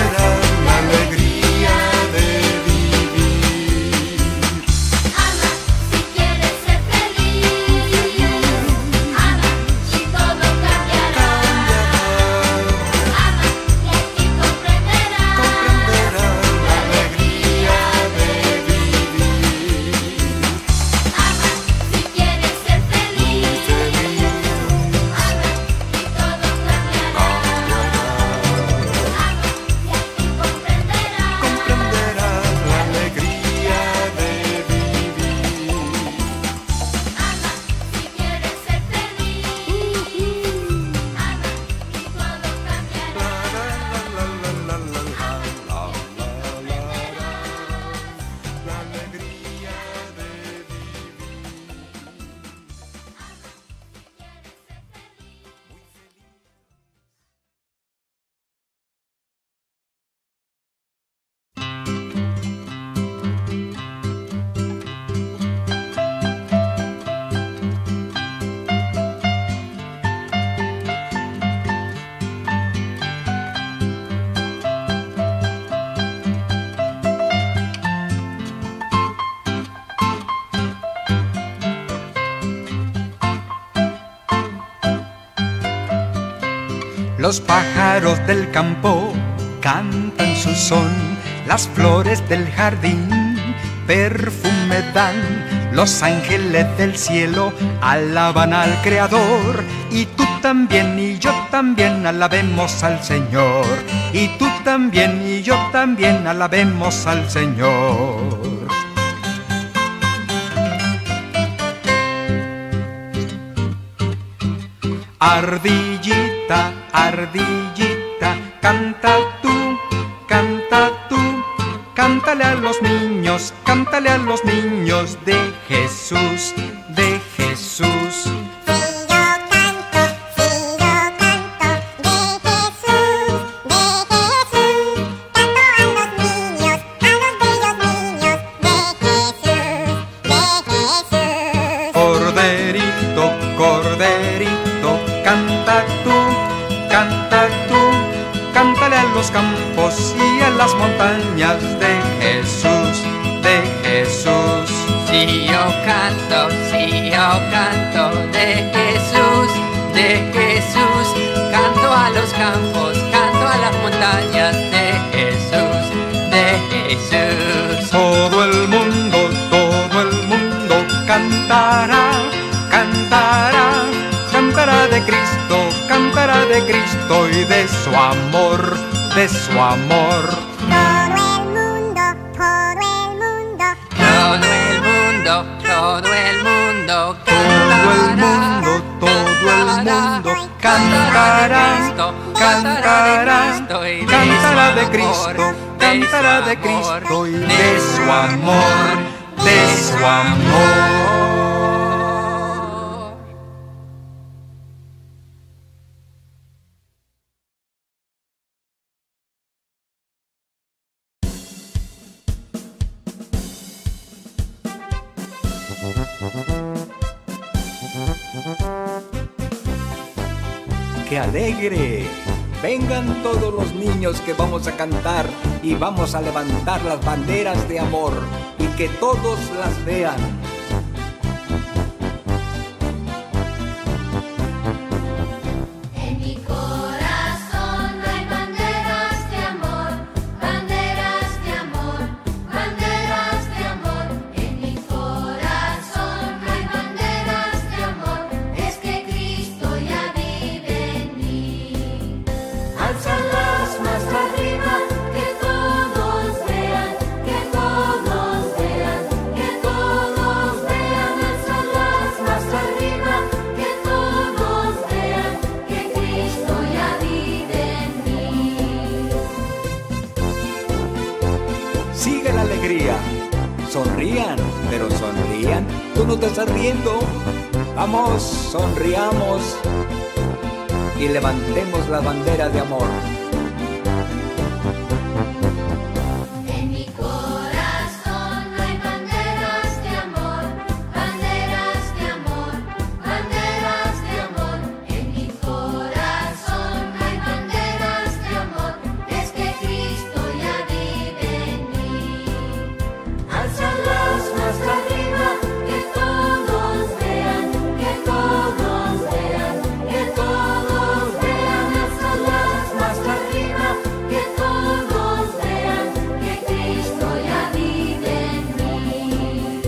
Los pájaros del campo cantan su son, las flores del jardín perfume dan, los ángeles del cielo alaban al Creador. Y tú también y yo también alabemos al Señor. Y tú también y yo también alabemos al Señor. Ardillita, ardillita, canta tú, canta tú, cántale a los niños, cántale a los niños de Jesús, de Jesús. Corderito, corderito, canta tú, canta tú, cántale a los campos y a las montañas de Jesús, de Jesús. Si yo canto, si yo canto de Jesús, de Jesús, canto a los campos, canto a las montañas de Jesús, de Jesús. Todo el mundo, todo el mundo cantará, cantará, cantará de Cristo, cantará de Cristo y de su amor, de su amor. Todo el mundo, todo el mundo, Todo el mundo, todo el mundo cantará, cantará, cantará de Cristo, cantará de Cristo y de su amor, de su amor. ¡Qué alegre! Vengan todos los niños que vamos a cantar y vamos a levantar las banderas de amor y que todos las vean. En mi corazón hay banderas de amor, banderas de amor, banderas de amor. En mi corazón hay banderas de amor, es que Cristo ya vive en mí. Alzalas más arriba, que todos vean, que todos vean, que todos vean. Alzalas más arriba, que todos vean, que Cristo ya vive en mí. Sigue la alegría. Sonrían, pero sonrían. Tú no te estás riendo. Vamos, sonriamos y levantemos la bandera de amor. En mi corazón hay banderas de amor, banderas de amor, banderas de amor. En mi corazón hay banderas de amor, es que Cristo ya vive en mí. Alzalas más arriba, que todos vean, que todos vean, que todos vean. Alzalas más arriba, que todos vean, que Cristo ya vive en mí.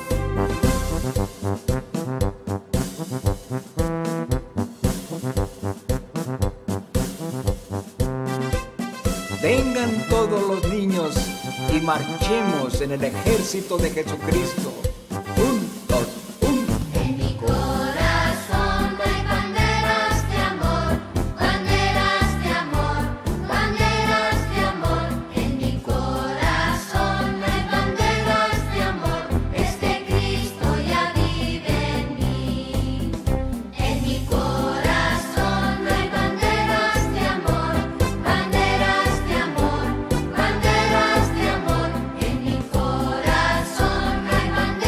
Vengan todos los niños y marchemos en el ejército de Jesucristo. Juntos, un. En mi corazón hay banderas de amor, banderas de amor, banderas de amor. En mi corazón hay banderas de amor, es que Cristo ya vive en mí. En mi corazón hay banderas de amor, banderas de amor, banderas de amor. En mi corazón hay banderas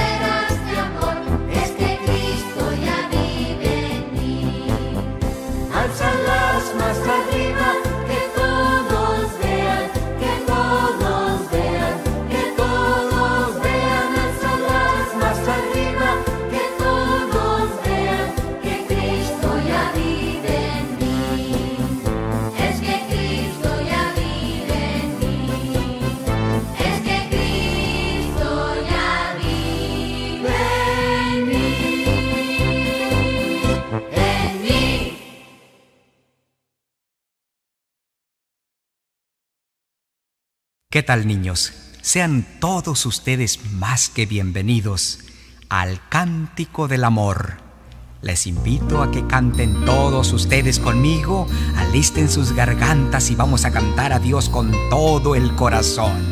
¿Qué tal, niños? Sean todos ustedes más que bienvenidos al Cántico del Amor. Les invito a que canten todos ustedes conmigo, alisten sus gargantas y vamos a cantar a Dios con todo el corazón.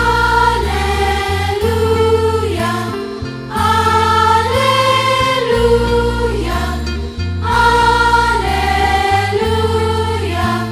Aleluya, aleluya, aleluya,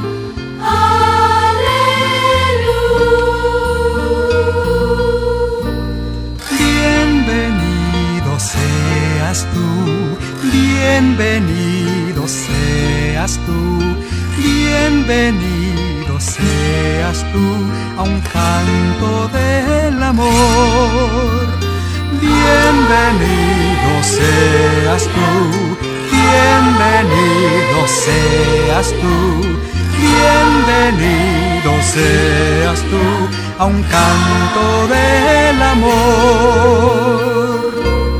aleluya. Bienvenido seas tú, bienvenido seas tú, bienvenido seas tú a un canto del amor. Bienvenido seas tú, bienvenido seas tú, bienvenido seas tú a un canto del amor.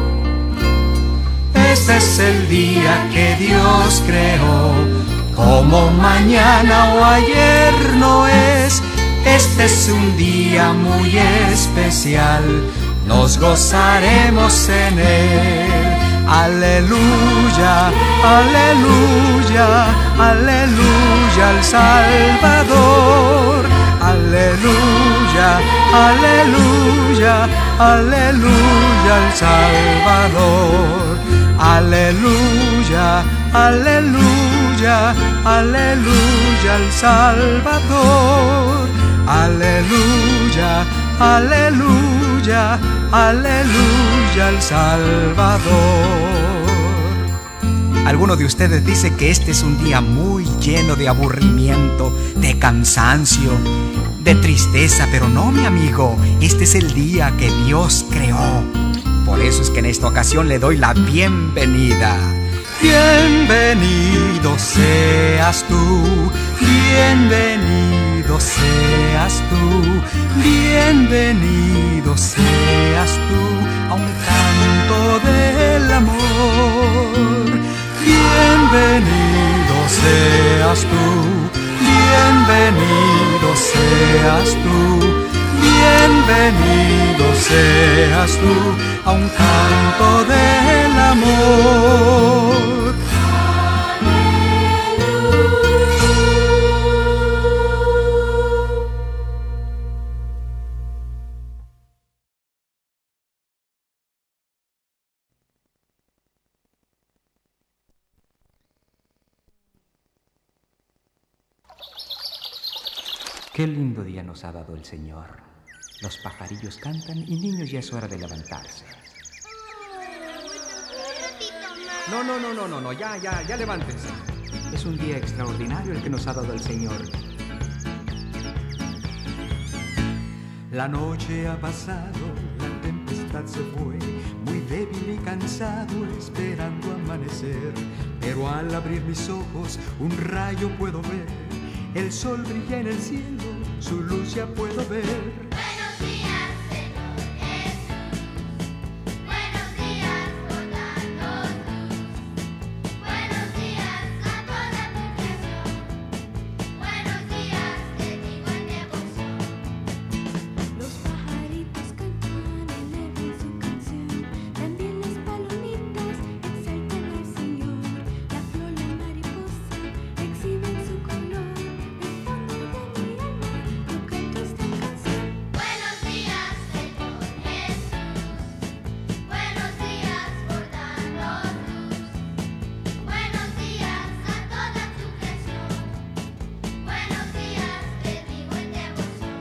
Este es el día que Dios creó, como mañana o ayer no es. Este es un día muy especial, nos gozaremos en él. Aleluya, aleluya, aleluya al Salvador. Aleluya, aleluya, aleluya al Salvador. Aleluya, aleluya, aleluya al Salvador. Aleluya, aleluya, aleluya al Salvador. Alguno de ustedes dice que este es un día muy lleno de aburrimiento, de cansancio, de tristeza, pero no, mi amigo, este es el día que Dios creó. Por eso es que en esta ocasión le doy la bienvenida. Bienvenido seas tú, bienvenido seas tú, bienvenido seas tú a un canto del amor. Bienvenido seas tú, bienvenido seas tú, bienvenido seas tú a un canto del amor. Qué lindo día nos ha dado el Señor. Los pajarillos cantan y niños, ya es hora de levantarse. No, no, no, no, no, no, ya, ya, ya levántense. Es un día extraordinario el que nos ha dado el Señor. La noche ha pasado, la tempestad se fue, muy débil y cansado esperando amanecer. Pero al abrir mis ojos un rayo puedo ver, el sol brilla en el cielo, su luz ya puedo ver. Buenos días, Señor Jesús. Buenos días por darnos luz. Buenos días a toda tu creación. Buenos días, te digo en devoción. Los pajaritos cantan, elevan su canción. También las palomitas exaltan al Señor. La flor, la mariposa exhiben su color. Del fondo de mi alma yo canto esta canción. Buenos días, Señor Jesús. Buenos días por darnos luz. Buenos días a toda tu creación. Buenos días, te digo en devoción.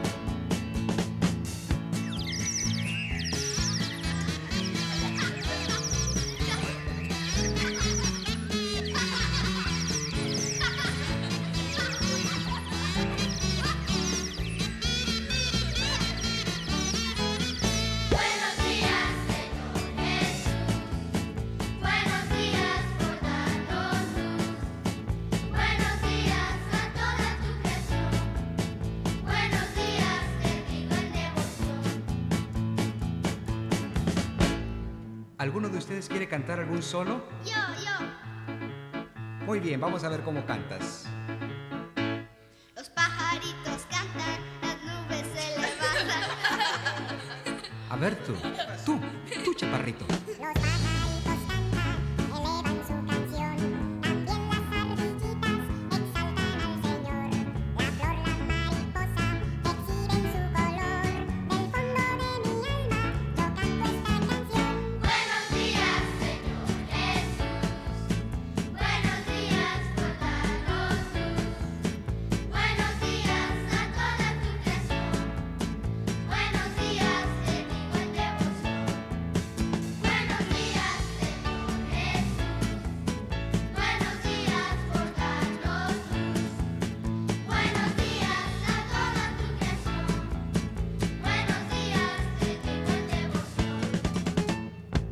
Buenos días, Señor Jesús. Buenos días por darnos luz. Buenos días a toda tu creación. Buenos días, te digo en devoción. ¿Alguno de ustedes quiere cantar algún solo? Yo, yo. Muy bien, vamos a ver cómo cantas. Los pajaritos cantan, las nubes se elevan. ver tú, tú, tú, chaparrito. Los pajaritos cantan, elevan su canción. También las ardillitas exaltan al Señor. La flor, la mariposa exhiben su color. Del fondo de mi alma yo canto esta canción. Buenos días, Señor Jesús. Buenos días por darnos luz. Buenos días a toda tu creación. Buenos días de mi buen devoción. Buenos días, Señor Jesús. Buenos días por darnos luz. Buenos días a toda tu creación. Buenos días de mi buen devoción.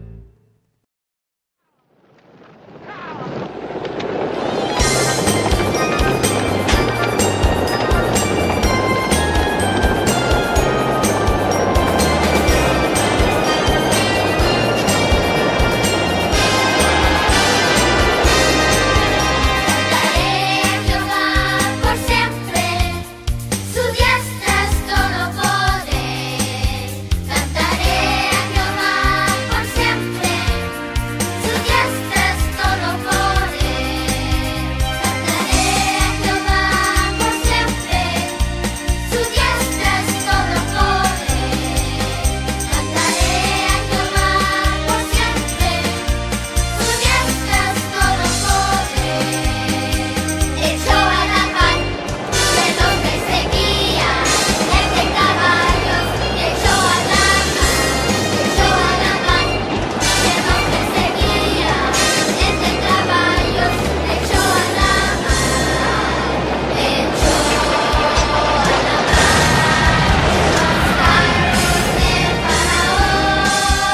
Cantaré a Jehová por siempre, su diestra es todo poder. Cantaré a Jehová por siempre, su diestra es todo poder. Cantaré a Jehová por siempre, su diestra es todo poder. Cantaré a Jehová por siempre, su diestra es todo poder. Echó a la mar de donde seguía entre caballos. Echó a la mar, echó a la mar de donde seguía entre caballos. Echó a la mar, echó a la mar los carros de Faraón.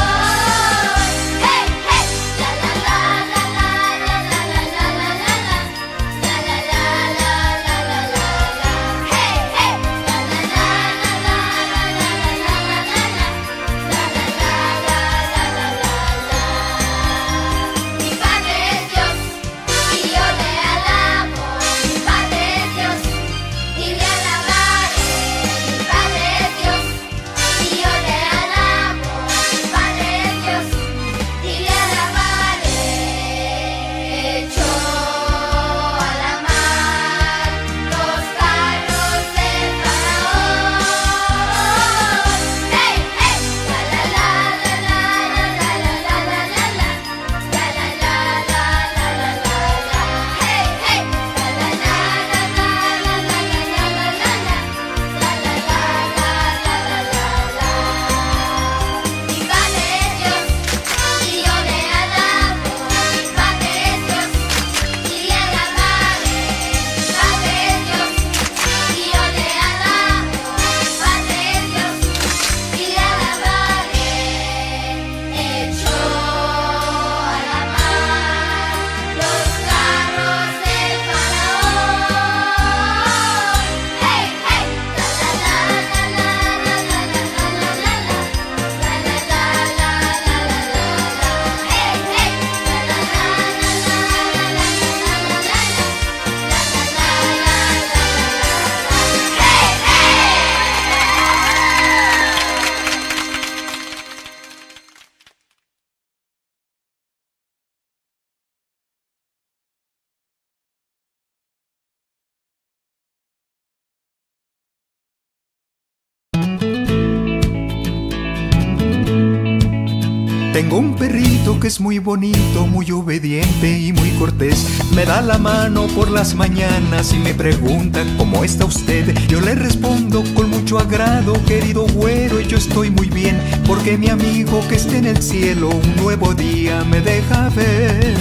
Hey, hey, la la la la la la la la la la la la la la la la la la. Hey, hey, la la la la la la la la la la la la la la. Mi Padre es Dios y yo le alabo. Mi Padre es Dios y le alabaré. Mi Padre es Dios y yo le alabo. Mi Padre es Dios y le alabaré. Echó a la mar los carros de Faraón. Hey, hey, la la la la la la la la la la la la la la la la la la. Hey, hey, la la la la la la la la la la la la la la la la la la la. Mi Padre es Dios y yo le alabo. Mi Padre es Dios y le alabaré. Mi Padre es Dios y yo le alabo. Mi Padre es Dios y le alabaré. Echó a la mar los carros de Faraón. Hey, hey, la la la la la la la la la la la la la la la la la. Hey, hey, la la la la la la la la la la la la la la la la la la. Tengo un perrito que es muy bonito, muy obediente y muy cortés. Me da la mano por las mañanas y me pregunta ¿cómo está usted? Yo le respondo con mucho agrado, querido güero, yo estoy muy bien, porque mi amigo que está en el cielo un nuevo día me deja ver.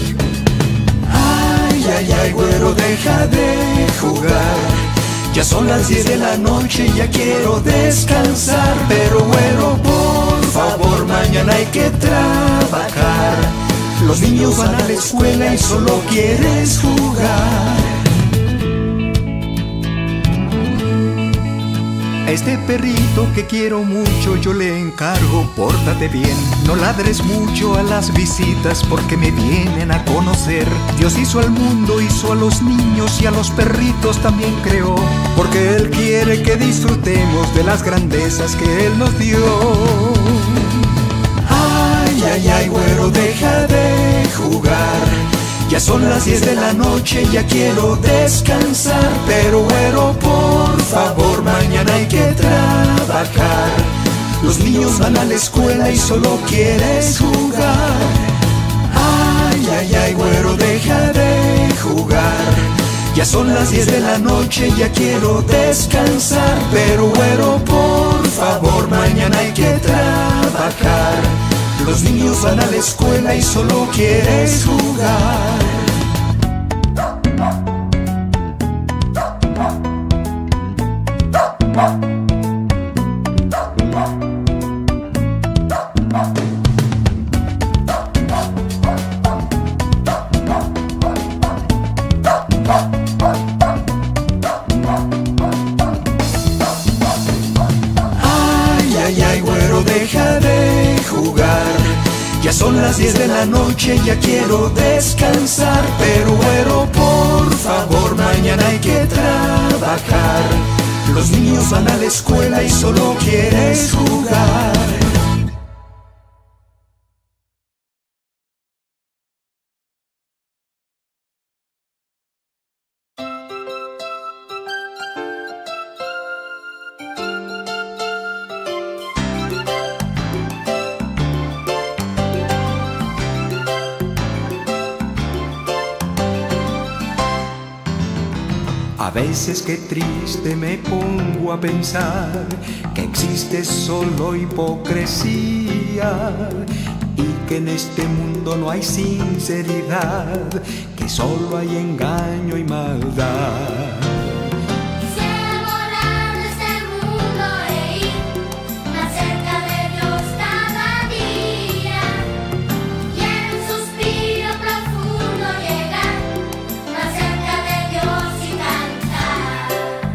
Ay, ay, ay, güero, deja de jugar. Ya son las diez de la noche y ya quiero descansar. Pero güero, por favor, mañana hay que trabajar. Los niños van a la escuela y solo quieres jugar. A este perrito que quiero mucho yo le encargo, pórtate bien, no ladres mucho a las visitas porque me vienen a conocer. Dios hizo al mundo, hizo a los niños y a los perritos también creó, porque Él quiere que disfrutemos de las grandezas que Él nos dio. Ay, ay, ay, güero, deja de jugar. Ya son las diez de la noche, ya quiero descansar. Pero güero, por favor, mañana hay que trabajar. Los niños van a la escuela y solo quieres jugar. Ay, ay, ay, güero, deja de jugar. Ya son las diez de la noche, ya quiero descansar. Pero güero, por favor, mañana hay que trabajar. Los niños van a la escuela y solo quieres jugar. Ay, ay, ay, güero, deja de jugar. Ya son las diez de la noche, ya quiero descansar. Pero güero, por favor, mañana hay que trabajar. Los niños van a la escuela y solo quieres jugar. A veces qué triste me pongo a pensar que existe solo hipocresía y que en este mundo no hay sinceridad, que solo hay engaño y maldad. Quisiera volar de este mundo e ir más cerca de Dios cada día, y en un suspiro profundo llegar más cerca de Dios y cantar.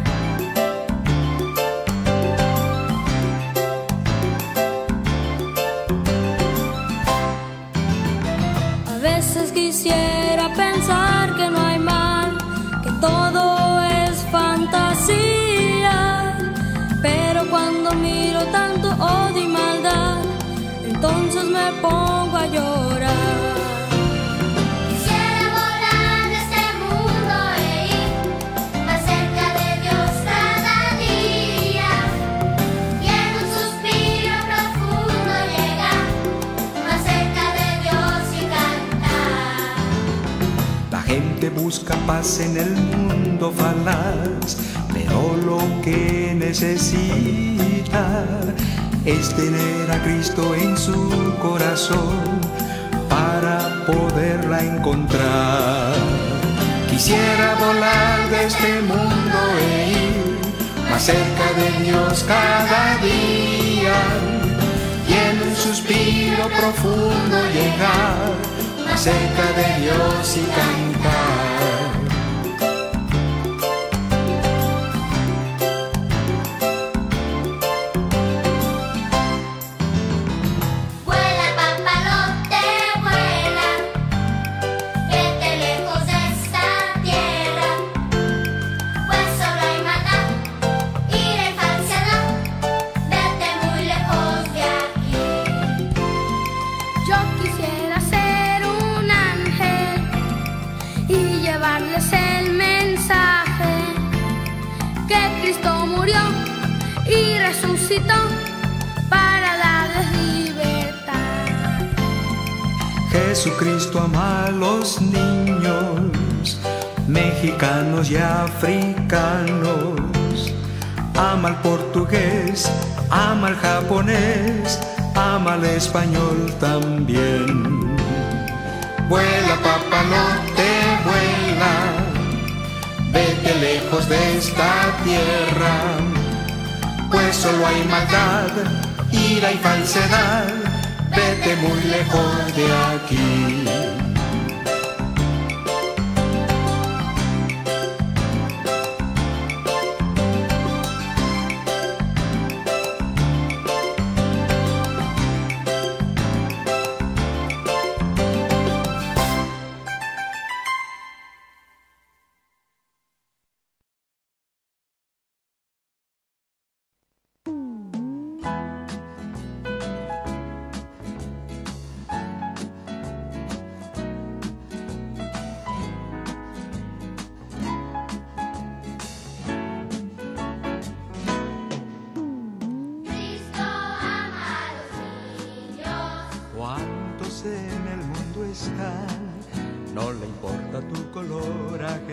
A veces quisiera pensar que no hay mal, que todo es fantasía, pero cuando miro tanto odio y maldad, entonces me pongo a llorar. Quisiera volar de este mundo e ir más cerca de Dios cada día, y en un suspiro profundo llegar más cerca de Dios y cantar. La gente busca paz en el mundo falaz, pero lo que necesita es tener a Cristo en su corazón para poderla encontrar. Quisiera volar de este mundo e ir más cerca de Dios cada día, y en un suspiro profundo llegar más cerca de Dios y cantar. Vuela, papalote, vuela, vete lejos de esta tierra, pues solo hay maldad, ira y falsedad, vete muy lejos de aquí. Yo quisiera ser un ángel y llevarles el mensaje que Cristo murió y resucitó para darles libertad. Jesucristo ama a los niños, mexicanos y africanos. Ama al portugués, ama al japonés, ama al español también. Vuela, papalote, vuela, vete lejos de esta tierra, pues solo hay maldad, ira y falsedad, vete muy lejos de aquí.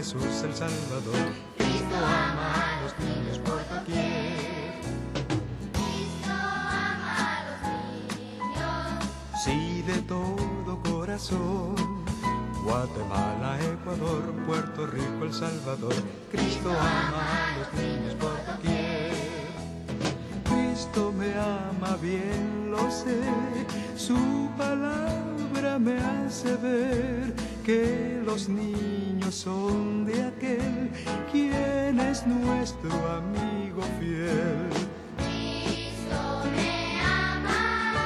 Jesús el Salvador. Cristo ama a los niños por doquier. Cristo ama a los niños. Sí, de todo corazón. Guatemala, Ecuador, Puerto Rico, El Salvador. Cristo ama a los niños por doquier. Cristo me ama, bien lo sé. Su palabra me hace ver que los niños son de aquel quien es nuestro amigo fiel. Cristo me ama.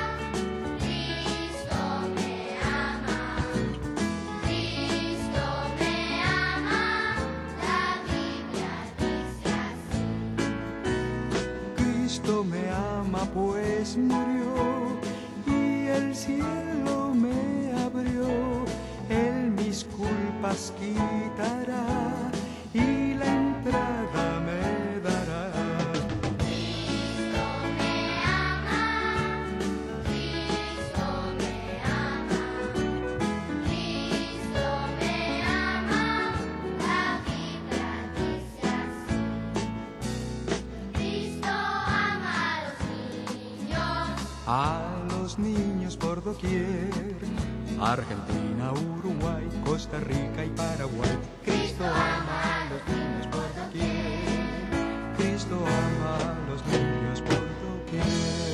Cristo me ama. Cristo me ama. La Biblia dice así. Cristo me ama pues murió y el cielo me abrió. Él mis culpas quitará y la entrada me dará. Cristo me ama. Cristo me ama. Cristo me ama. La Biblia dice así. Cristo ama a los niños. A los niños por doquier, Argentina, Uruguay, Costa Rica y Paraguay. Cristo ama a los niños por doquier. Cristo ama a los niños por doquier.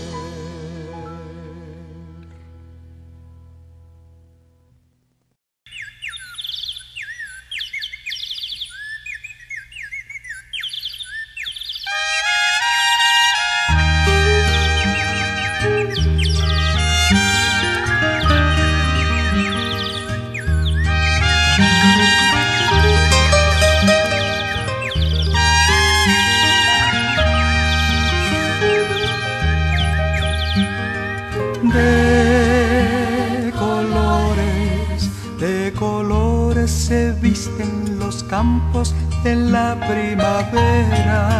De colores, de colores se visten los campos en la primavera.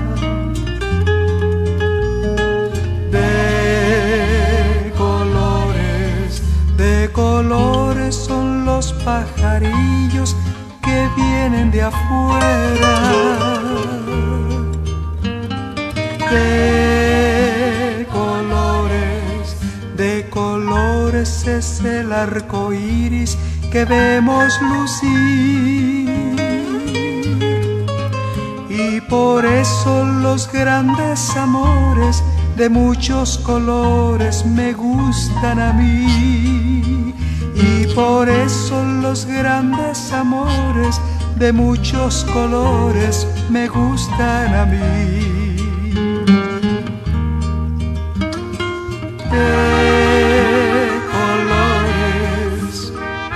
De colores, de colores son los pajarillos que vienen de afuera. De colores, de colores es el arco iris que vemos lucir. Y por eso los grandes amores de muchos colores me gustan a mí. Y por eso los grandes amores de muchos colores me gustan a mí. De colores,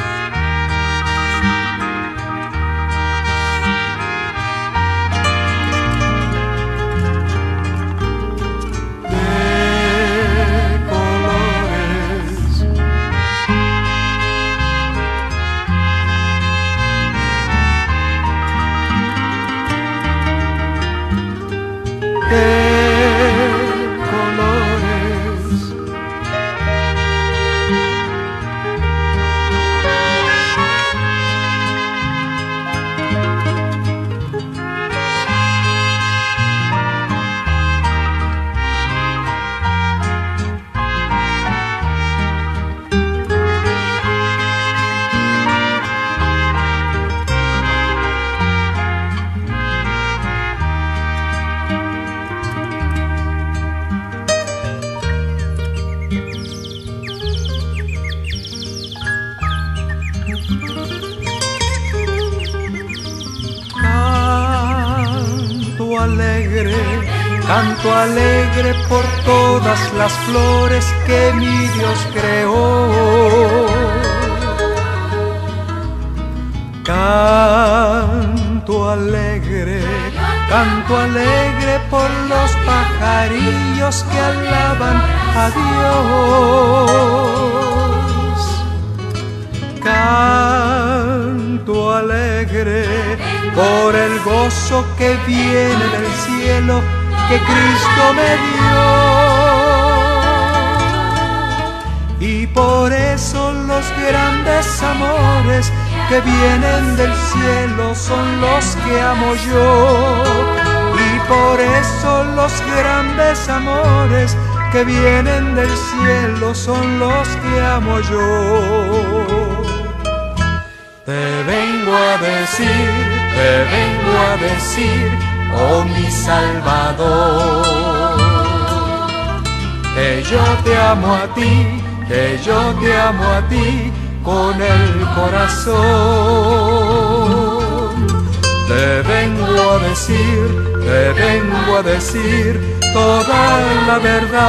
de colores, de colores. Canto alegre, canto alegre por todas las flores que mi Dios creó. Canto alegre, canto alegre por los pajarillos que alaban a Dios. Canto alegre por el gozo que viene del cielo que Cristo me dio. Y por eso los grandes amores que vienen del cielo son los que amo yo. Y por eso los grandes amores que vienen del cielo son los que amo yo. Te vengo a decir, te vengo a decir, oh mi Salvador, que yo te amo a ti, que yo te amo a ti con el corazón. Te vengo a decir, te vengo a decir toda la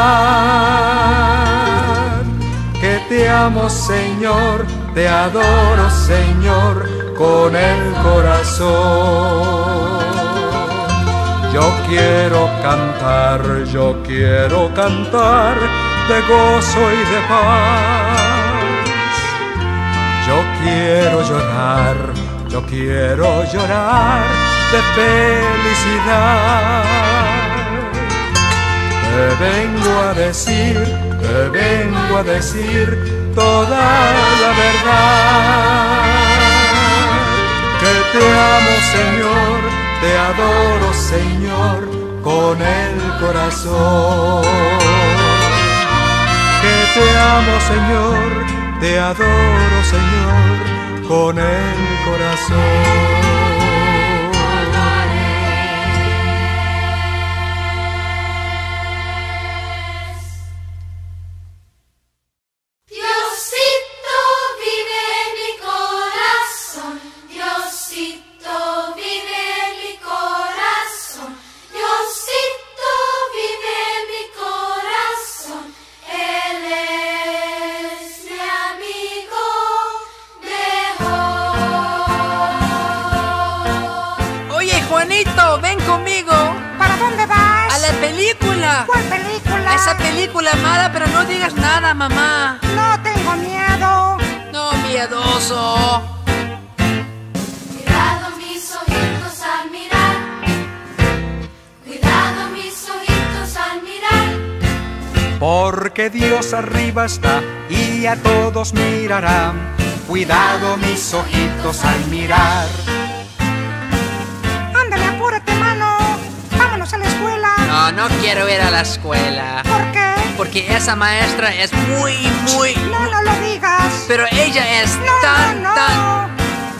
verdad, que te amo, Señor, te adoro, Señor, con el corazón. Yo quiero cantar, yo quiero cantar de gozo y de paz. Yo quiero llorar, yo quiero llorar de felicidad. Te vengo a decir, te vengo a decir toda la verdad, que te amo, Señor, te adoro, Señor, con el corazón. Que te amo, Señor, te adoro, Señor, con el corazón. Juanito, ven conmigo. ¿Para dónde vas? A la película. ¿Cuál película? Esa película mala, pero no digas nada, mamá. No tengo miedo. No, miedoso. Cuidado mis ojitos al mirar. Cuidado mis ojitos al mirar. Porque Dios arriba está y a todos mirará. Cuidado mis ojitos al mirar. Apúrate, mano. Vámonos a la escuela. No, no quiero ir a la escuela. ¿Por qué? Porque esa maestra es muy, muy... No, no lo digas. Pero ella es no, tan, no, no. tan...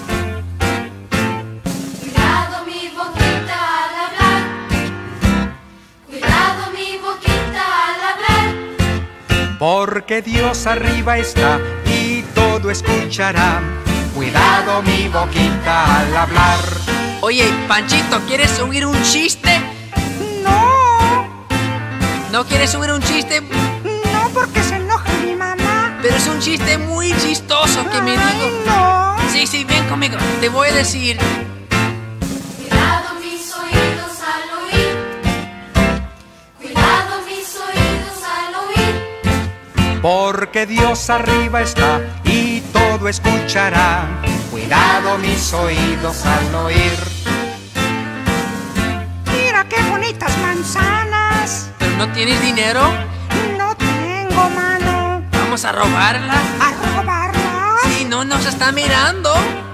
Cuidado mi boquita al hablar. Cuidado mi boquita al hablar. Porque Dios arriba está y todo escuchará. Cuidado mi boquita al hablar. Oye, Panchito, ¿quieres oír un chiste? No. ¿No quieres oír un chiste? No, porque se enoja mi mamá. Pero es un chiste muy chistoso que me Ay, digo. no. Sí, sí, ven conmigo. Te voy a decir. Cuidado mis oídos al oír. Cuidado mis oídos al oír. Porque Dios arriba está y todo escuchará. Cuidado mis oídos al oír. Mira qué bonitas manzanas. ¿Pero no tienes dinero? No tengo, mano. ¿Vamos a robarla? ¿A robarlas? Sí, no nos está mirando.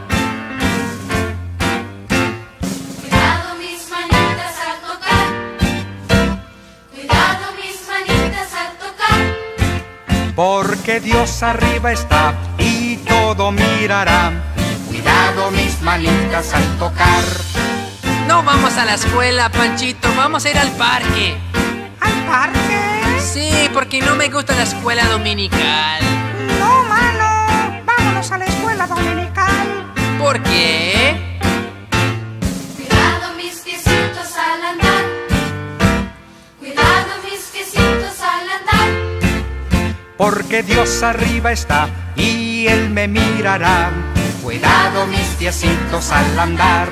Cuidado mis manitas al tocar. Cuidado mis manitas al tocar. Porque Dios arriba está y todo mirará. Cuidado mis manitas al tocar. No vamos a la escuela, Panchito. Vamos a ir al parque. ¿Al parque? Sí, porque no me gusta la escuela dominical. No, mano. Vámonos a la escuela dominical. ¿Por qué? Cuidado mis piecitos al andar. Cuidado mis piecitos al andar. Porque Dios arriba está y Él me mirará. Cuidado mis piecitos al andar.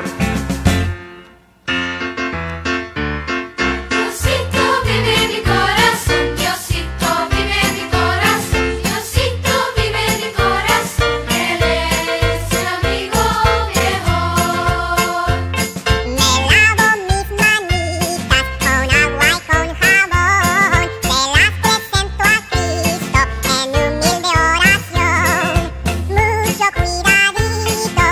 Diosito vive en mi corazón. Diosito vive en mi corazón. Diosito vive en mi corazón. Él es el amigo viejo. Me lavo mis manitas con agua y con jabón. Se las presento a Cristo en humilde oración. Mucho cuidadito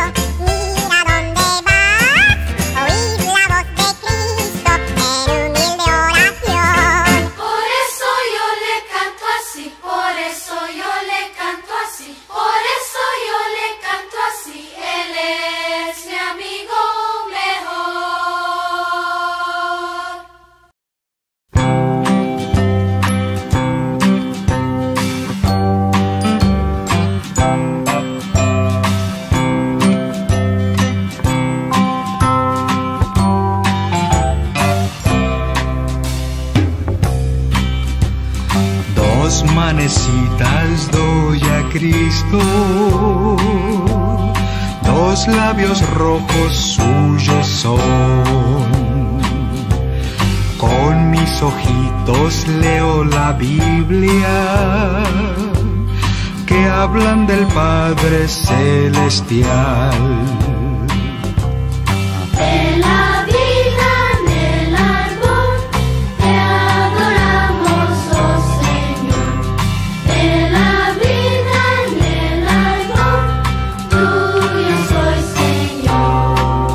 manecitas doy a Cristo, dos labios rojos suyos son. Con mis ojitos leo la Biblia, que hablan del Padre Celestial. De la vida en el árbol te adoramos, oh Señor. De la vida en el árbol tuyo soy, Señor.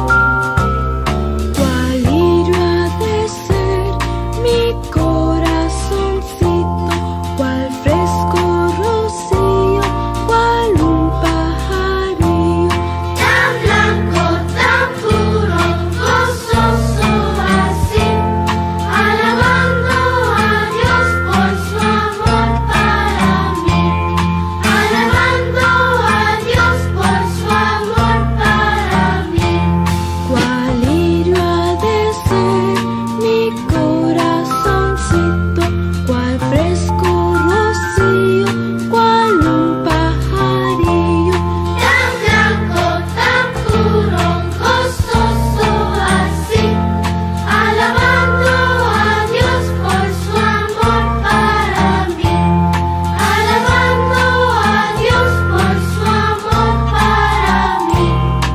¿Cuál lirio ha de ser mi corazoncito? ¿Cuál fresco rocío? ¿Cuál un pajarillo? Tan blanco, tan puro, gozoso así, alabando a Dios por su amor para mí, alabando a Dios por su amor para mí. ¿Cuál lirio ha de ser mi corazoncito? ¿Cuál fresco rocío? ¿Cuál un pajarillo? Tan blanco, tan puro, gozoso así, alabando a Dios por su amor para mí, alabando a Dios por su amor para mí.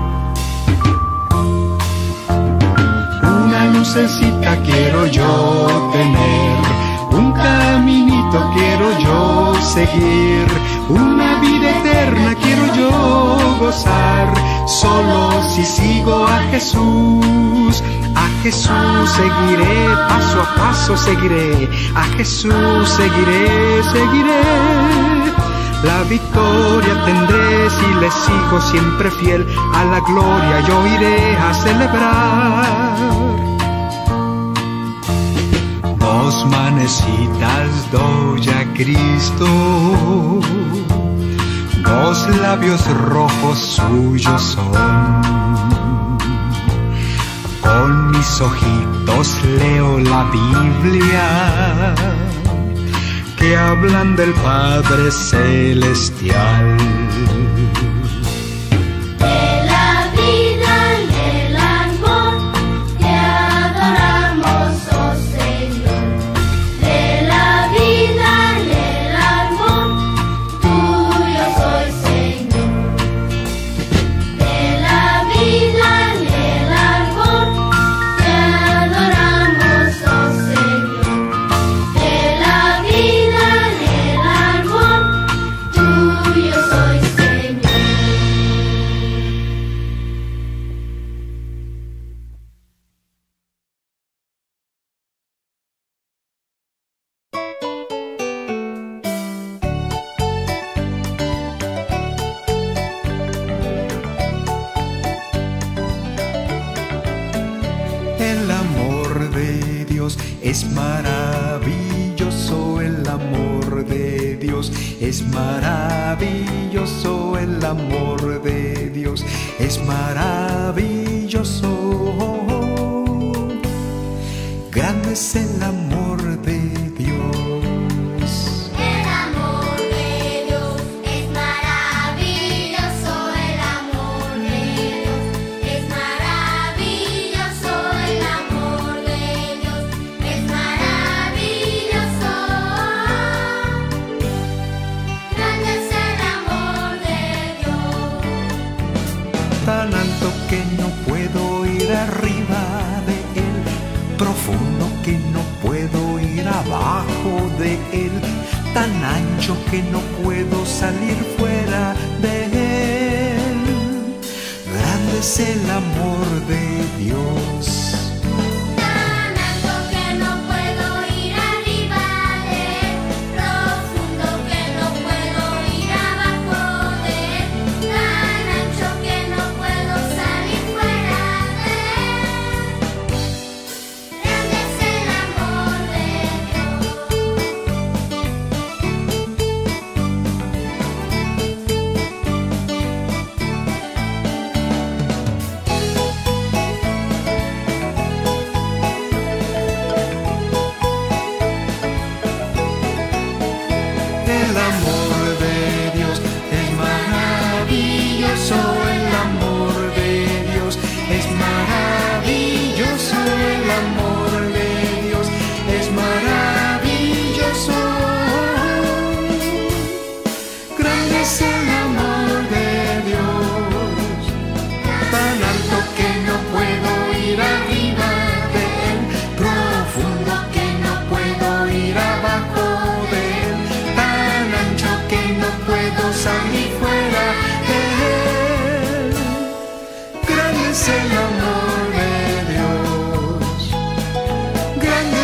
Una lucecita quiero yo tener, un caminito quiero yo seguir, una vida eterna quiero yo gozar, solo si sigo a Jesús. A Jesús seguiré, paso a paso seguiré, a Jesús seguiré, seguiré. La victoria tendré si le sigo siempre fiel, a la gloria yo iré a celebrar. Dos manecitas doy a Cristo, dos labios rojos suyos son. Con mis ojitos leo la Biblia, que hablan del Padre Celestial. De la vida en el árbol te adoramos, oh Señor. De la vida en el árbol tuyo soy, Señor. De la vida en el árbol te adoramos, oh Señor. De la vida en el árbol tuyo soy, Señor. El amor de Dios es maravilloso, el amor de Dios es maravilloso, el amor de Dios es maravilloso. Grande es el amor de Dios. El amor de Dios es maravilloso, el amor de Dios es maravilloso, el amor de Dios es maravilloso. Grande es el amor de Dios. Tan alto que no puedo ir arriba de él, profundo que no puedo ir abajo de él, tan ancho que no puedo salir fuera de él. Grande es el amor de Dios. Tan alto que no puedo ir arriba de él, profundo que no puedo ir abajo de él, tan ancho que no puedo salir fuera de él. Grande es el amor de Dios.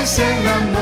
es el amor.